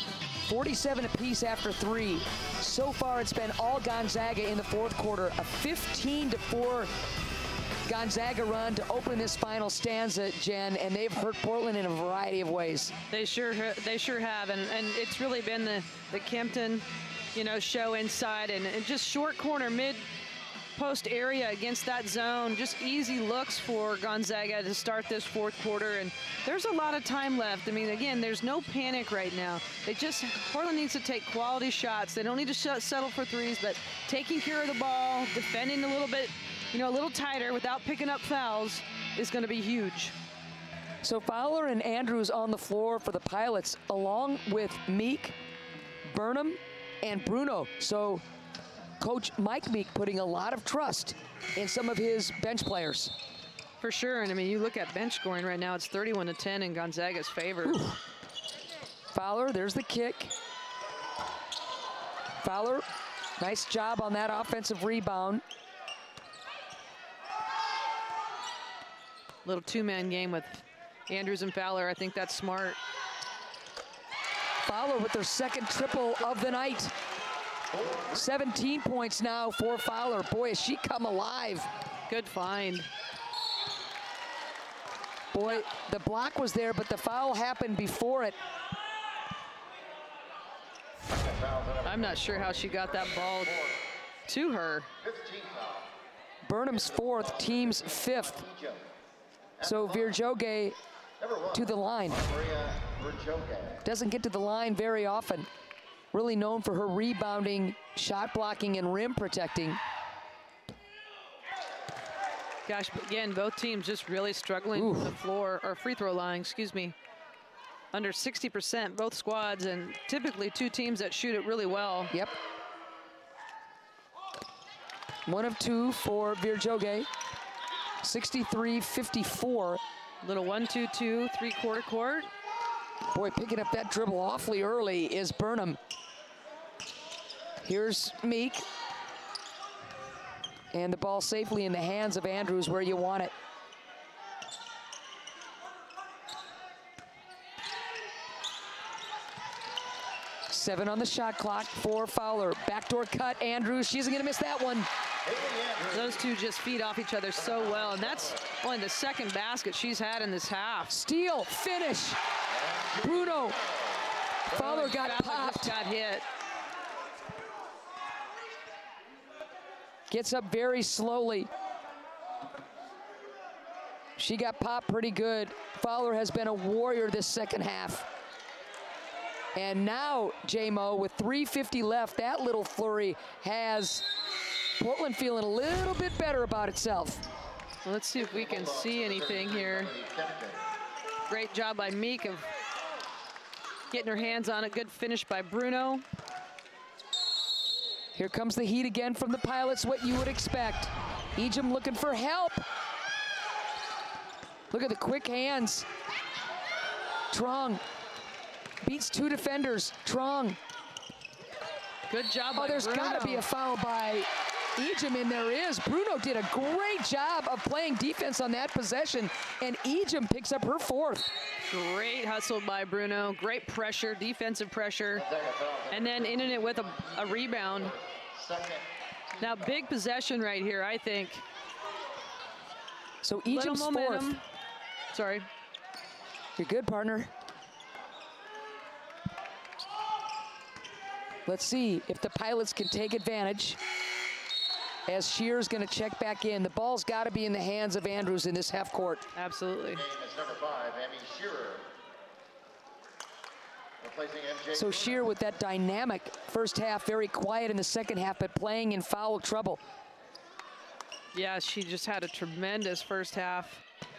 47 apiece after 3. So far, it's been all Gonzaga in the fourth quarter. A 15-4 Gonzaga run to open this final stanza, Jen, and they've hurt Portland in a variety of ways. They sure have, and it's really been the Kempton, show inside and just short corner mid post area against that zone. Just easy looks for Gonzaga to start this fourth quarter, and there's a lot of time left. I mean, again, there's no panic right now. Portland needs to take quality shots. They don't need to settle for threes, but taking care of the ball, defending a little bit, a little tighter without picking up fouls is going to be huge. So Fowler and Andrews on the floor for the Pilots, along with Meek, Burnham, and Bruno. So Coach Mike Meek putting a lot of trust in some of his bench players. For sure, and I mean, you look at bench scoring right now, it's 31-10 in Gonzaga's favor. Ooh. Fowler, there's the kick. Fowler, nice job on that offensive rebound. Little two-man game with Andrews and Fowler. I think that's smart. Fowler with their second triple of the night. 17 points now for Fowler. Boy, has she come alive. Good find. Boy, the block was there, but the foul happened before it. I'm not sure how she got that ball to her. Burnham's fourth, team's fifth. So Virjoge to the line. Doesn't get to the line very often. Really known for her rebounding, shot blocking, and rim protecting. Gosh, again, both teams just really struggling from the floor, or free throw line, excuse me. Under 60%, both squads, and typically two teams that shoot it really well. Yep. 1 of 2 for Virjoge. 63-54. Little 1-2-2, three-quarter court. Boy, picking up that dribble awfully early is Burnham. Here's Meek. And the ball safely in the hands of Andrews where you want it. Seven on the shot clock for Fowler. Backdoor cut, Andrews. She isn't going to miss that one. Those two just feed off each other so well, and that's only the second basket she's had in this half. Steal, finish. Bruno. Fowler got popped. Got hit. Gets up very slowly. She got popped pretty good. Fowler has been a warrior this second half. And now, J-Mo, with 3:50 left, that little flurry has Portland feeling a little bit better about itself. Well, let's see if we can see anything here. Great job by Meek of getting her hands on it. Good finish by Bruno. Here comes the heat again from the Pilots, what you would expect. Ejim looking for help. Look at the quick hands. Trong beats 2 defenders. Trong. Good job by there's Bruno. got to be a foul by Ejim, and there is. Bruno did a great job of playing defense on that possession, and Ejim picks up her 4th. Great hustle by Bruno. Great pressure, defensive pressure, and then in it with a rebound. Now, big possession right here, I think. So Ejim's 4th. Sorry. You're good, partner. Let's see if the Pilots can take advantage as Shear's going to check back in. The ball's got to be in the hands of Andrews in this half court. Absolutely. Game is number 5, Amy Shearer. Replacing MJ. So Shear with that dynamic first half, very quiet in the second half, but playing in foul trouble. Yeah, she just had a tremendous first half.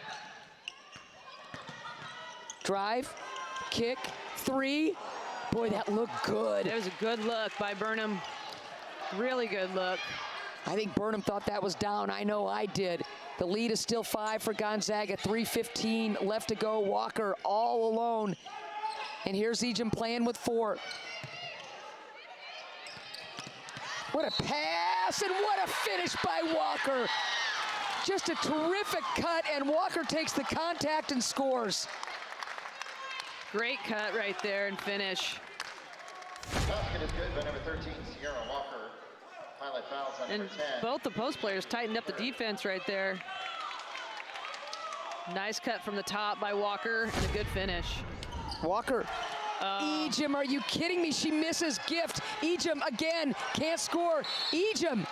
Drive, kick, 3. Boy, that looked good. That was a good look by Burnham. Really good look. I think Burnham thought that was down. I know I did. The lead is still 5 for Gonzaga. 3:15 left to go. Walker all alone. And here's Ejim playing with 4. What a pass and what a finish by Walker. Just a terrific cut, and Walker takes the contact and scores. Great cut right there and finish. Basket is good by number 13, Sierra Walker. Pilot fouls on And number 10. both the post players tightened up the defense right there. Nice cut from the top by Walker and a good finish. Walker. Ejim, are you kidding me? She misses Gift. Ejim again, can't score. Ejim.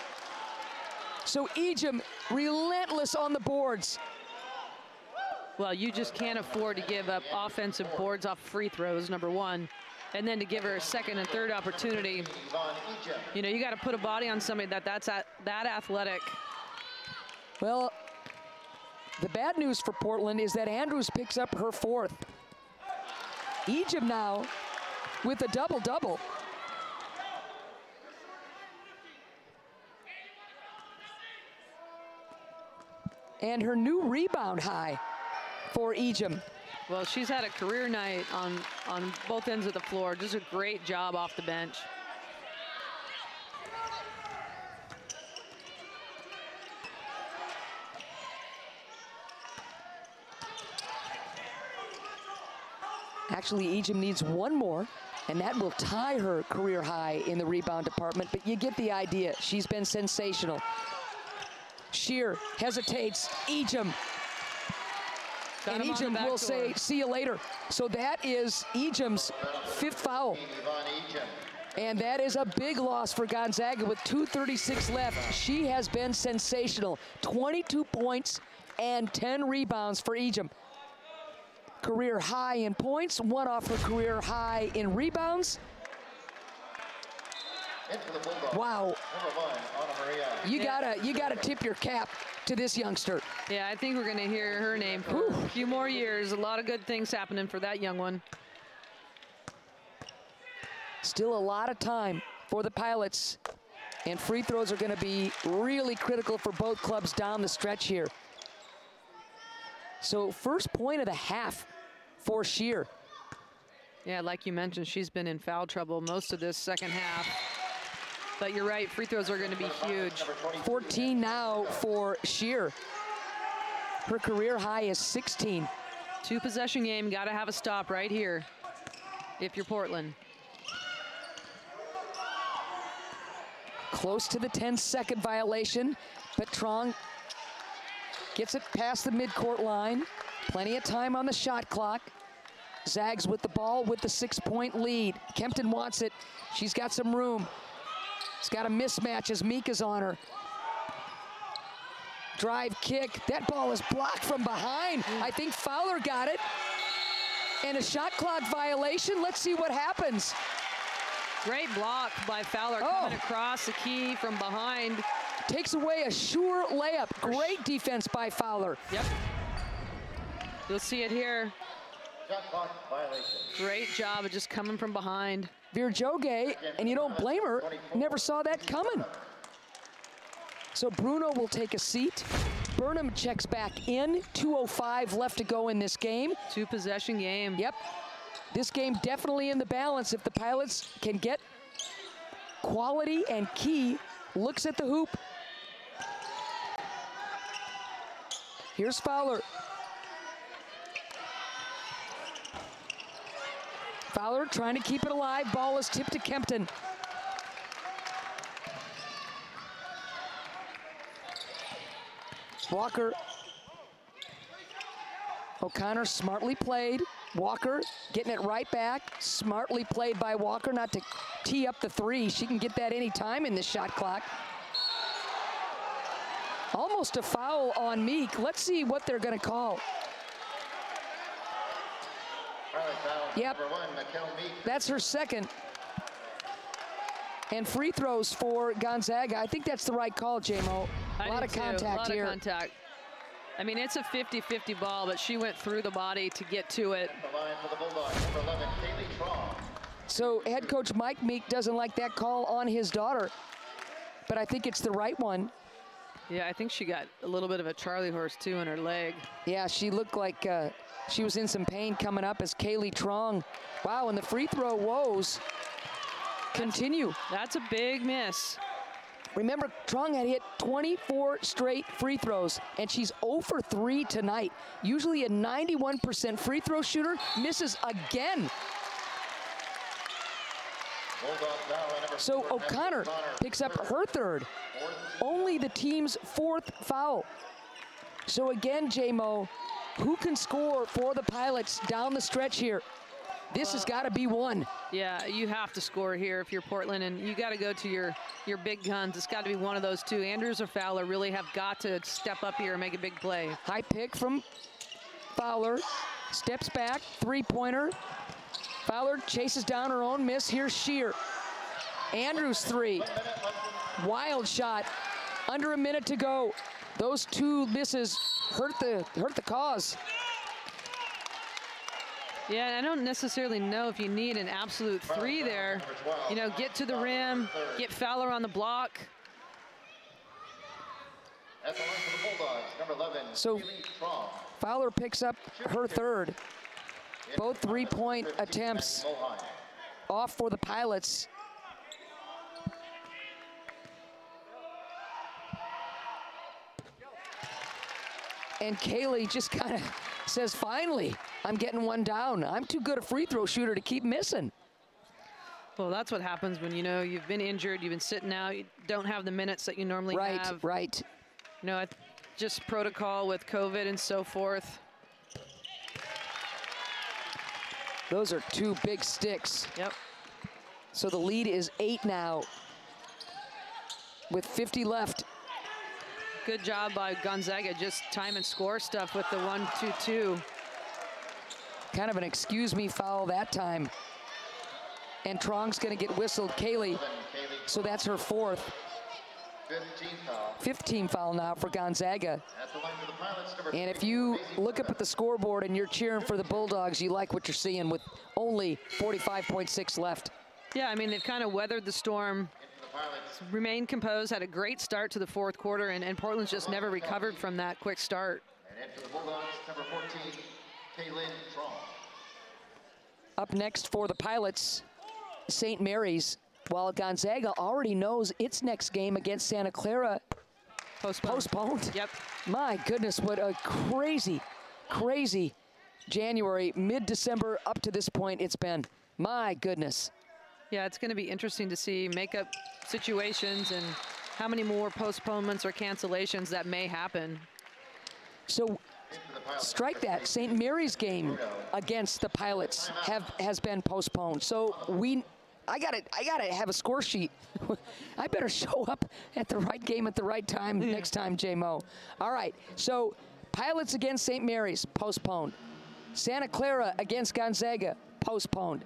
So Ejim, relentless on the boards. Well, you just can't afford to give up offensive boards off free throws, number 1. And then to give her a second and third opportunity. You know, you got to put a body on somebody that's that athletic. Well, the bad news for Portland is that Andrews picks up her 4th. Ejim now with a double-double. And her new rebound high for Ejim. Well, she's had a career night on both ends of the floor. Just a great job off the bench. Actually, Ejim needs 1 more, and that will tie her career high in the rebound department, but you get the idea. She's been sensational. Shear hesitates. Ejim. And Ejim will say, see you later. So that is Ejim's 5th foul. And that is a big loss for Gonzaga with 2:36 left. She has been sensational. 22 points and 10 rebounds for Ejim. Career high in points, 1 off her career high in rebounds. Wow. You gotta tip your cap to this youngster. Yeah, I think we're gonna hear her name for a few more years. A lot of good things happening for that young one. Still a lot of time for the Pilots, and free throws are gonna be really critical for both clubs down the stretch here. So first point of the half for Shear. Yeah, like you mentioned, she's been in foul trouble most of this second half. But you're right, free throws are going to be huge. 14 now for Shear. Her career high is 16. 2-possession game, got to have a stop right here if you're Portland. Close to the 10-second violation, but Trong gets it past the midcourt line. Plenty of time on the shot clock. Zags with the ball with the 6-point lead. Kempton wants it. She's got some room. It's got a mismatch as Meek is on her. Drive kick. That ball is blocked from behind. I think Fowler got it. And a shot clock violation. Let's see what happens. Great block by Fowler coming across the key from behind. Takes away a sure layup. Great defense by Fowler. Yep. You'll see it here. Shot clock violation. Great job of just coming from behind. Virjoge, and you don't blame her, never saw that coming. So Bruno will take a seat. Burnham checks back in. 2:05 left to go in this game. 2-possession game. Yep. This game definitely in the balance if the Pilots can get quality and key looks at the hoop. Here's Fowler. Fowler trying to keep it alive. Ball is tipped to Kempton. Walker. O'Connor smartly played. Walker getting it right back. Smartly played by Walker not to tee up the three. She can get that any time in this shot clock. Almost a foul on Meek. Let's see what they're going to call. Yep, that's her second. And free throws for Gonzaga. I think that's the right call, J-Mo. A lot of contact here. A lot of contact. I mean, it's a 50-50 ball, but she went through the body to get to it. So head coach Mike Meek doesn't like that call on his daughter, but I think it's the right one. Yeah, I think she got a little bit of a Charlie horse, too, in her leg. Yeah, she looked like she was in some pain coming up as Kaylee Trong. Wow, and the free throw woes continue. That's a big miss. Remember, Trong had hit 24 straight free throws, and she's 0 for 3 tonight. Usually a 91% free throw shooter, misses again. So O'Connor picks up her third. Only the team's fourth foul. So again, J-Mo, who can score for the Pilots down the stretch here? This has got to be one. Yeah, you have to score here if you're Portland, and you got to go to your big guns. It's got to be one of those two. Andrews or Fowler really have got to step up here and make a big play. High pick from Fowler. Steps back, three-pointer. Fowler chases down her own miss. Here's Shear. Andrews three. Wild shot. Under a minute to go. Those two misses hurt the cause. Yeah, I don't necessarily know if you need an absolute three there. You know, get to the rim, get Fowler on the block. So Fowler picks up her third. Both three-point attempts off for the Pilots. And Kaylee just kind of says, finally, I'm getting one down. I'm too good a free throw shooter to keep missing. Well, that's what happens when, you know, you've been injured, you've been sitting out, you don't have the minutes that you normally have. Right. You know, just protocol with COVID and so forth. Those are two big sticks. Yep. So the lead is 8 now with 50 left. Good job by Gonzaga, just time and score stuff with the 1-2-2. Kind of an excuse me foul that time. And Trong's gonna get whistled. Kaylee, so that's her fourth. 15 foul now for Gonzaga. And if you look up at the scoreboard and you're cheering for the Bulldogs, you like what you're seeing with only 45.6 left. Yeah, I mean, they've kind of weathered the storm, remained composed, had a great start to the fourth quarter, and Portland's just never recovered from that quick start. And for the Bulldogs, number 14, Kaylin Trong. Up next for the Pilots, St. Mary's. While Gonzaga already knows its next game against Santa Clara postponed. Yep. My goodness, what a crazy, crazy January, mid-December up to this point it's been. My goodness. Yeah, it's going to be interesting to see makeup situations and how many more postponements or cancellations that may happen. So strike that. St. Mary's game against the Pilots has been postponed. So we I gotta have a score sheet. I better show up at the right game at the right time next time, J-Mo. All right, so Pilots against St. Mary's, postponed. Santa Clara against Gonzaga, postponed.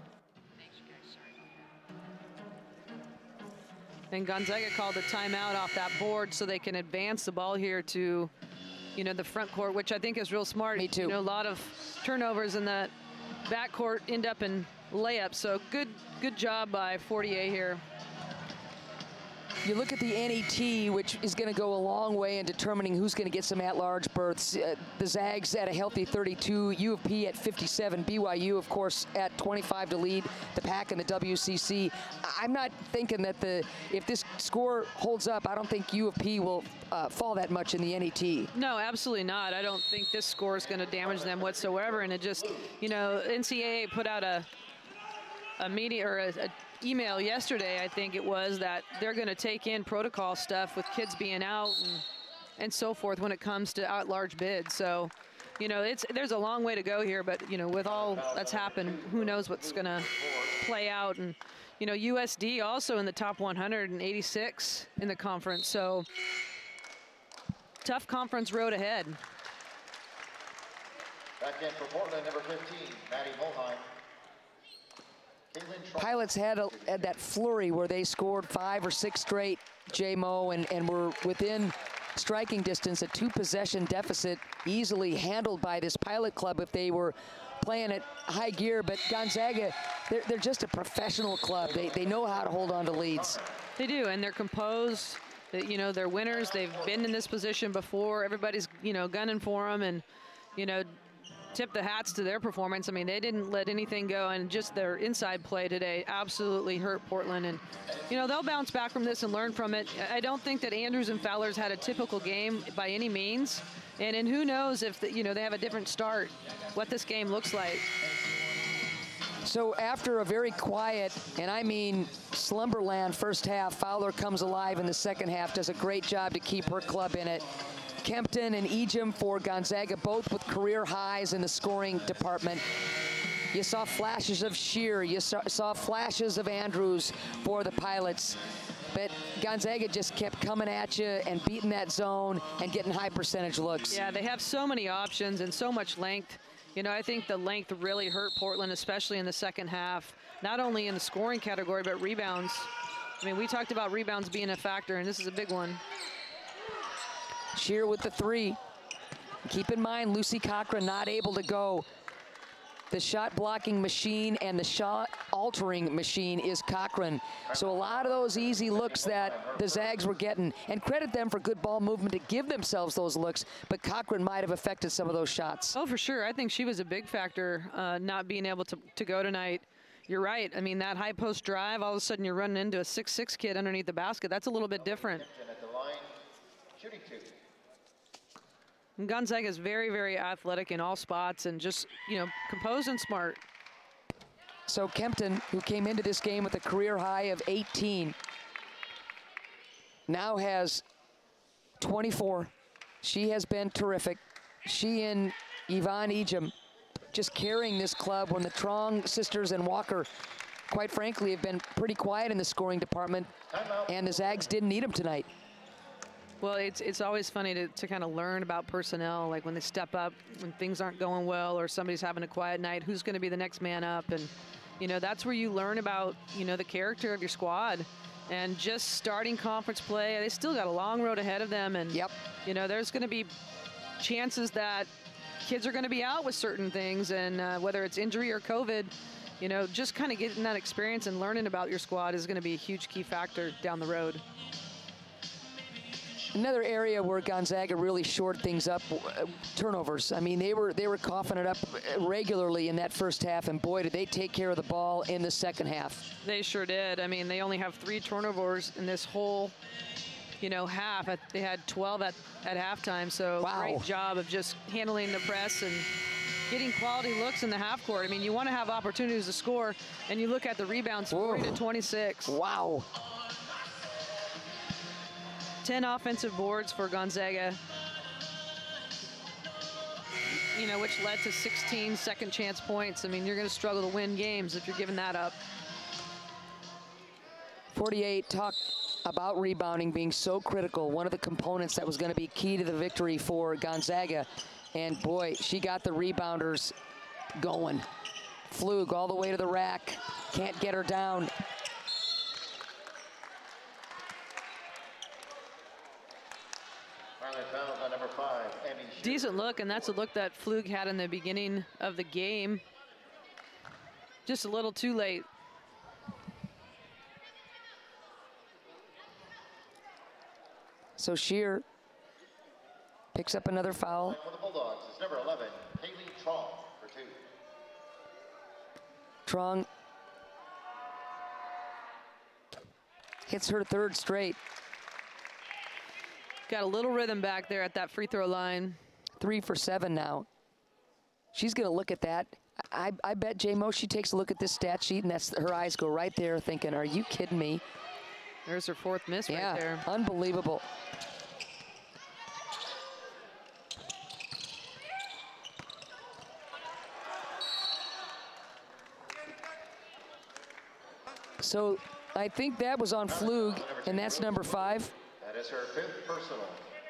And Gonzaga called a timeout off that board so they can advance the ball here to, you know, the front court, which I think is real smart. Me too. You know, a lot of turnovers in that back court end up in layups. So good job by Fortier here. You look at the NET, which is going to go a long way in determining who's going to get some at-large berths. The Zags at a healthy 32, U of P at 57, BYU, of course, at 25 to lead the pack in the WCC. I'm not thinking that if this score holds up, I don't think U of P will fall that much in the NET. No, absolutely not. I don't think this score is going to damage them whatsoever. And it just, you know, NCAA put out a media or a email yesterday, I think it was, that they're going to take in protocol stuff with kids being out and so forth when it comes to at-large bids. So, you know, there's a long way to go here, but, you know, with all that's happened, who knows what's going to play out. And, you know, USD also in the top 186 in the conference. So tough conference road ahead. Back in for Portland, number 15, Maddie Mulheim. Pilots had that flurry where they scored 5 or 6 straight, J-Mo, and were within striking distance, a 2-possession deficit, easily handled by this Pilot club if they were playing at high gear. But Gonzaga, they're just a professional club. They know how to hold on to leads. They do, and they're composed. You know, they're winners. They've been in this position before. Everybody's, you know, gunning for them, and, you know, tip the hats to their performance. I mean, they didn't let anything go, and just their inside play today absolutely hurt Portland. And, you know, they'll bounce back from this and learn from it. I don't think that Andrews and Fowler's had a typical game by any means. And who knows if, you know, they have a different start, what this game looks like. So after a very quiet, and I mean slumberland first half, Fowler comes alive in the second half, does a great job to keep her club in it. Kempton and Ejim for Gonzaga, both with career highs in the scoring department. You saw flashes of Shear, you saw flashes of Andrews for the Pilots. But Gonzaga just kept coming at you and beating that zone and getting high percentage looks. Yeah, they have so many options and so much length. You know, I think the length really hurt Portland, especially in the second half, not only in the scoring category, but rebounds. I mean, we talked about rebounds being a factor, and this is a big one. Shear with the 3. Keep in mind, Lucy Cochran not able to go. The shot blocking machine and the shot altering machine is Cochran. So a lot of those easy looks that the Zags were getting, and credit them for good ball movement to give themselves those looks, but Cochran might have affected some of those shots. Oh, for sure. I think she was a big factor not being able to go tonight. You're right. I mean, that high post drive, all of a sudden you're running into a 6'6" kid underneath the basket. That's a little bit different. Shooting 2. And Gonzaga is very, very athletic in all spots and just, you know, composed and smart. So Kempton, who came into this game with a career high of 18, now has 24. She has been terrific. She and Yvonne Ejim just carrying this club when the Trong sisters and Walker, quite frankly, have been pretty quiet in the scoring department, and the Zags didn't need them tonight. Well, it's always funny to kind of learn about personnel, like when they step up, when things aren't going well or somebody's having a quiet night, who's going to be the next man up. And, you know, that's where you learn about, you know, the character of your squad. And just starting conference play, they still got a long road ahead of them. And, you know, there's going to be chances that kids are going to be out with certain things. And whether it's injury or COVID, you know, just kind of getting that experience and learning about your squad is going to be a huge key factor down the road. Another area where Gonzaga really shored things up, turnovers. I mean, they were coughing it up regularly in that first half, and boy, did they take care of the ball in the second half. They sure did. I mean, they only have 3 turnovers in this whole, you know, half. They had 12 at halftime, so great job of just handling the press and getting quality looks in the half court. I mean, you want to have opportunities to score, and you look at the rebounds, 40 to 26. Wow. 10 offensive boards for Gonzaga, you know, which led to 16 second chance points. I mean, you're going to struggle to win games if you're giving that up. 48 talked about rebounding being so critical, one of the components that was going to be key to the victory for Gonzaga. And boy, she got the rebounders going. Flug all the way to the rack, can't get her down. Fouls on number 5, Emmy Shear. Decent look, and that's a look that Flug had in the beginning of the game. Just a little too late. So Shear picks up another foul. For the Bulldogs is number 11, Haley Trong for 2. Trong hits her third straight. Got a little rhythm back there at that free throw line. 3 for 7 now. She's going to look at that. I bet J-Mo, she takes a look at this stat sheet, and that's her eyes go right there thinking, are you kidding me? There's her 4th miss right there. Unbelievable. So I think that was on Flug, and that's number 5. That is her 5th personal.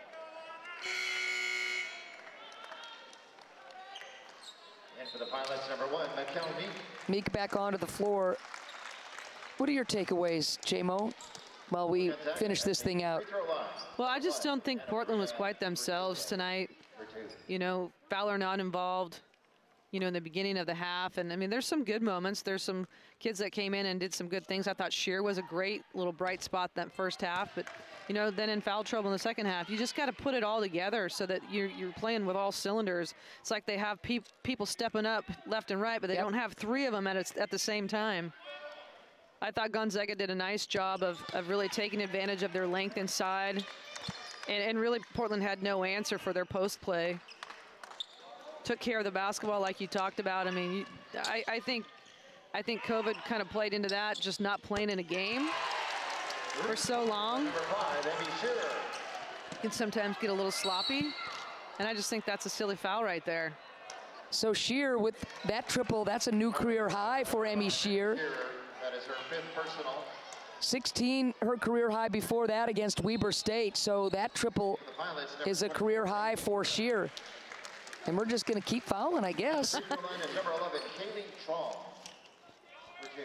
And for the Pilots, number 1, Mikel Meek. Meek back onto the floor. What are your takeaways, J-Mo, while we finish this thing out? Well, I just don't think Portland was quite themselves tonight. You know, Fowler not involved, you know, in the beginning of the half. And I mean, there's some good moments. There's some kids that came in and did some good things. I thought Shear was a great little bright spot that first half. But, you know, then in foul trouble in the second half, you just got to put it all together so that you're playing with all cylinders. It's like they have people stepping up left and right, but they don't have 3 of them at the same time. I thought Gonzaga did a nice job of really taking advantage of their length inside. And really, Portland had no answer for their post play. Took care of the basketball like you talked about. I mean, I think COVID kind of played into that, just not playing in a game for so long. Number 5, Emmy Shear. You can sometimes get a little sloppy. And I just think that's a silly foul right there. So Shear with that triple, that's a new career high for Emmy Shear. That is her 5th personal. 16, her career high before that against Weber State. So that triple is a career high for Shear. And we're just going to keep fouling, I guess. Number 11, Haley Trong for 2.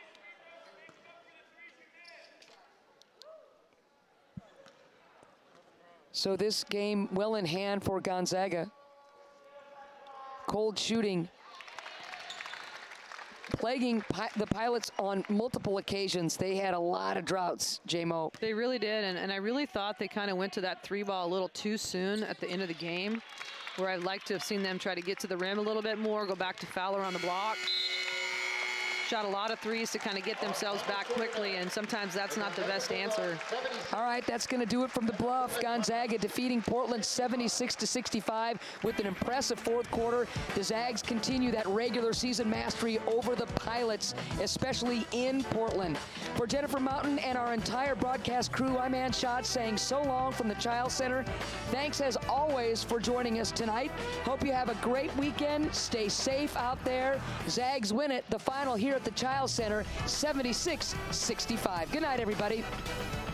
So this game well in hand for Gonzaga. Cold shooting plaguing the Pilots on multiple occasions. They had a lot of droughts, J-Mo. They really did, and I really thought they kind of went to that 3-ball a little too soon at the end of the game, where I'd like to have seen them try to get to the rim a little bit more, go back to Fowler on the block. Shot a lot of threes to kind of get themselves back quickly, and sometimes that's not the best answer. All right, that's going to do it from the Bluff. Gonzaga defeating Portland 76-65 with an impressive fourth quarter. The Zags continue that regular season mastery over the Pilots, especially in Portland. For Jennifer Mountain and our entire broadcast crew, I'm Ann Schott saying so long from the Chiles Center. Thanks as always for joining us tonight. Hope you have a great weekend. Stay safe out there. Zags win it. The final here at the Chiles Center, 76-65. Good night, everybody.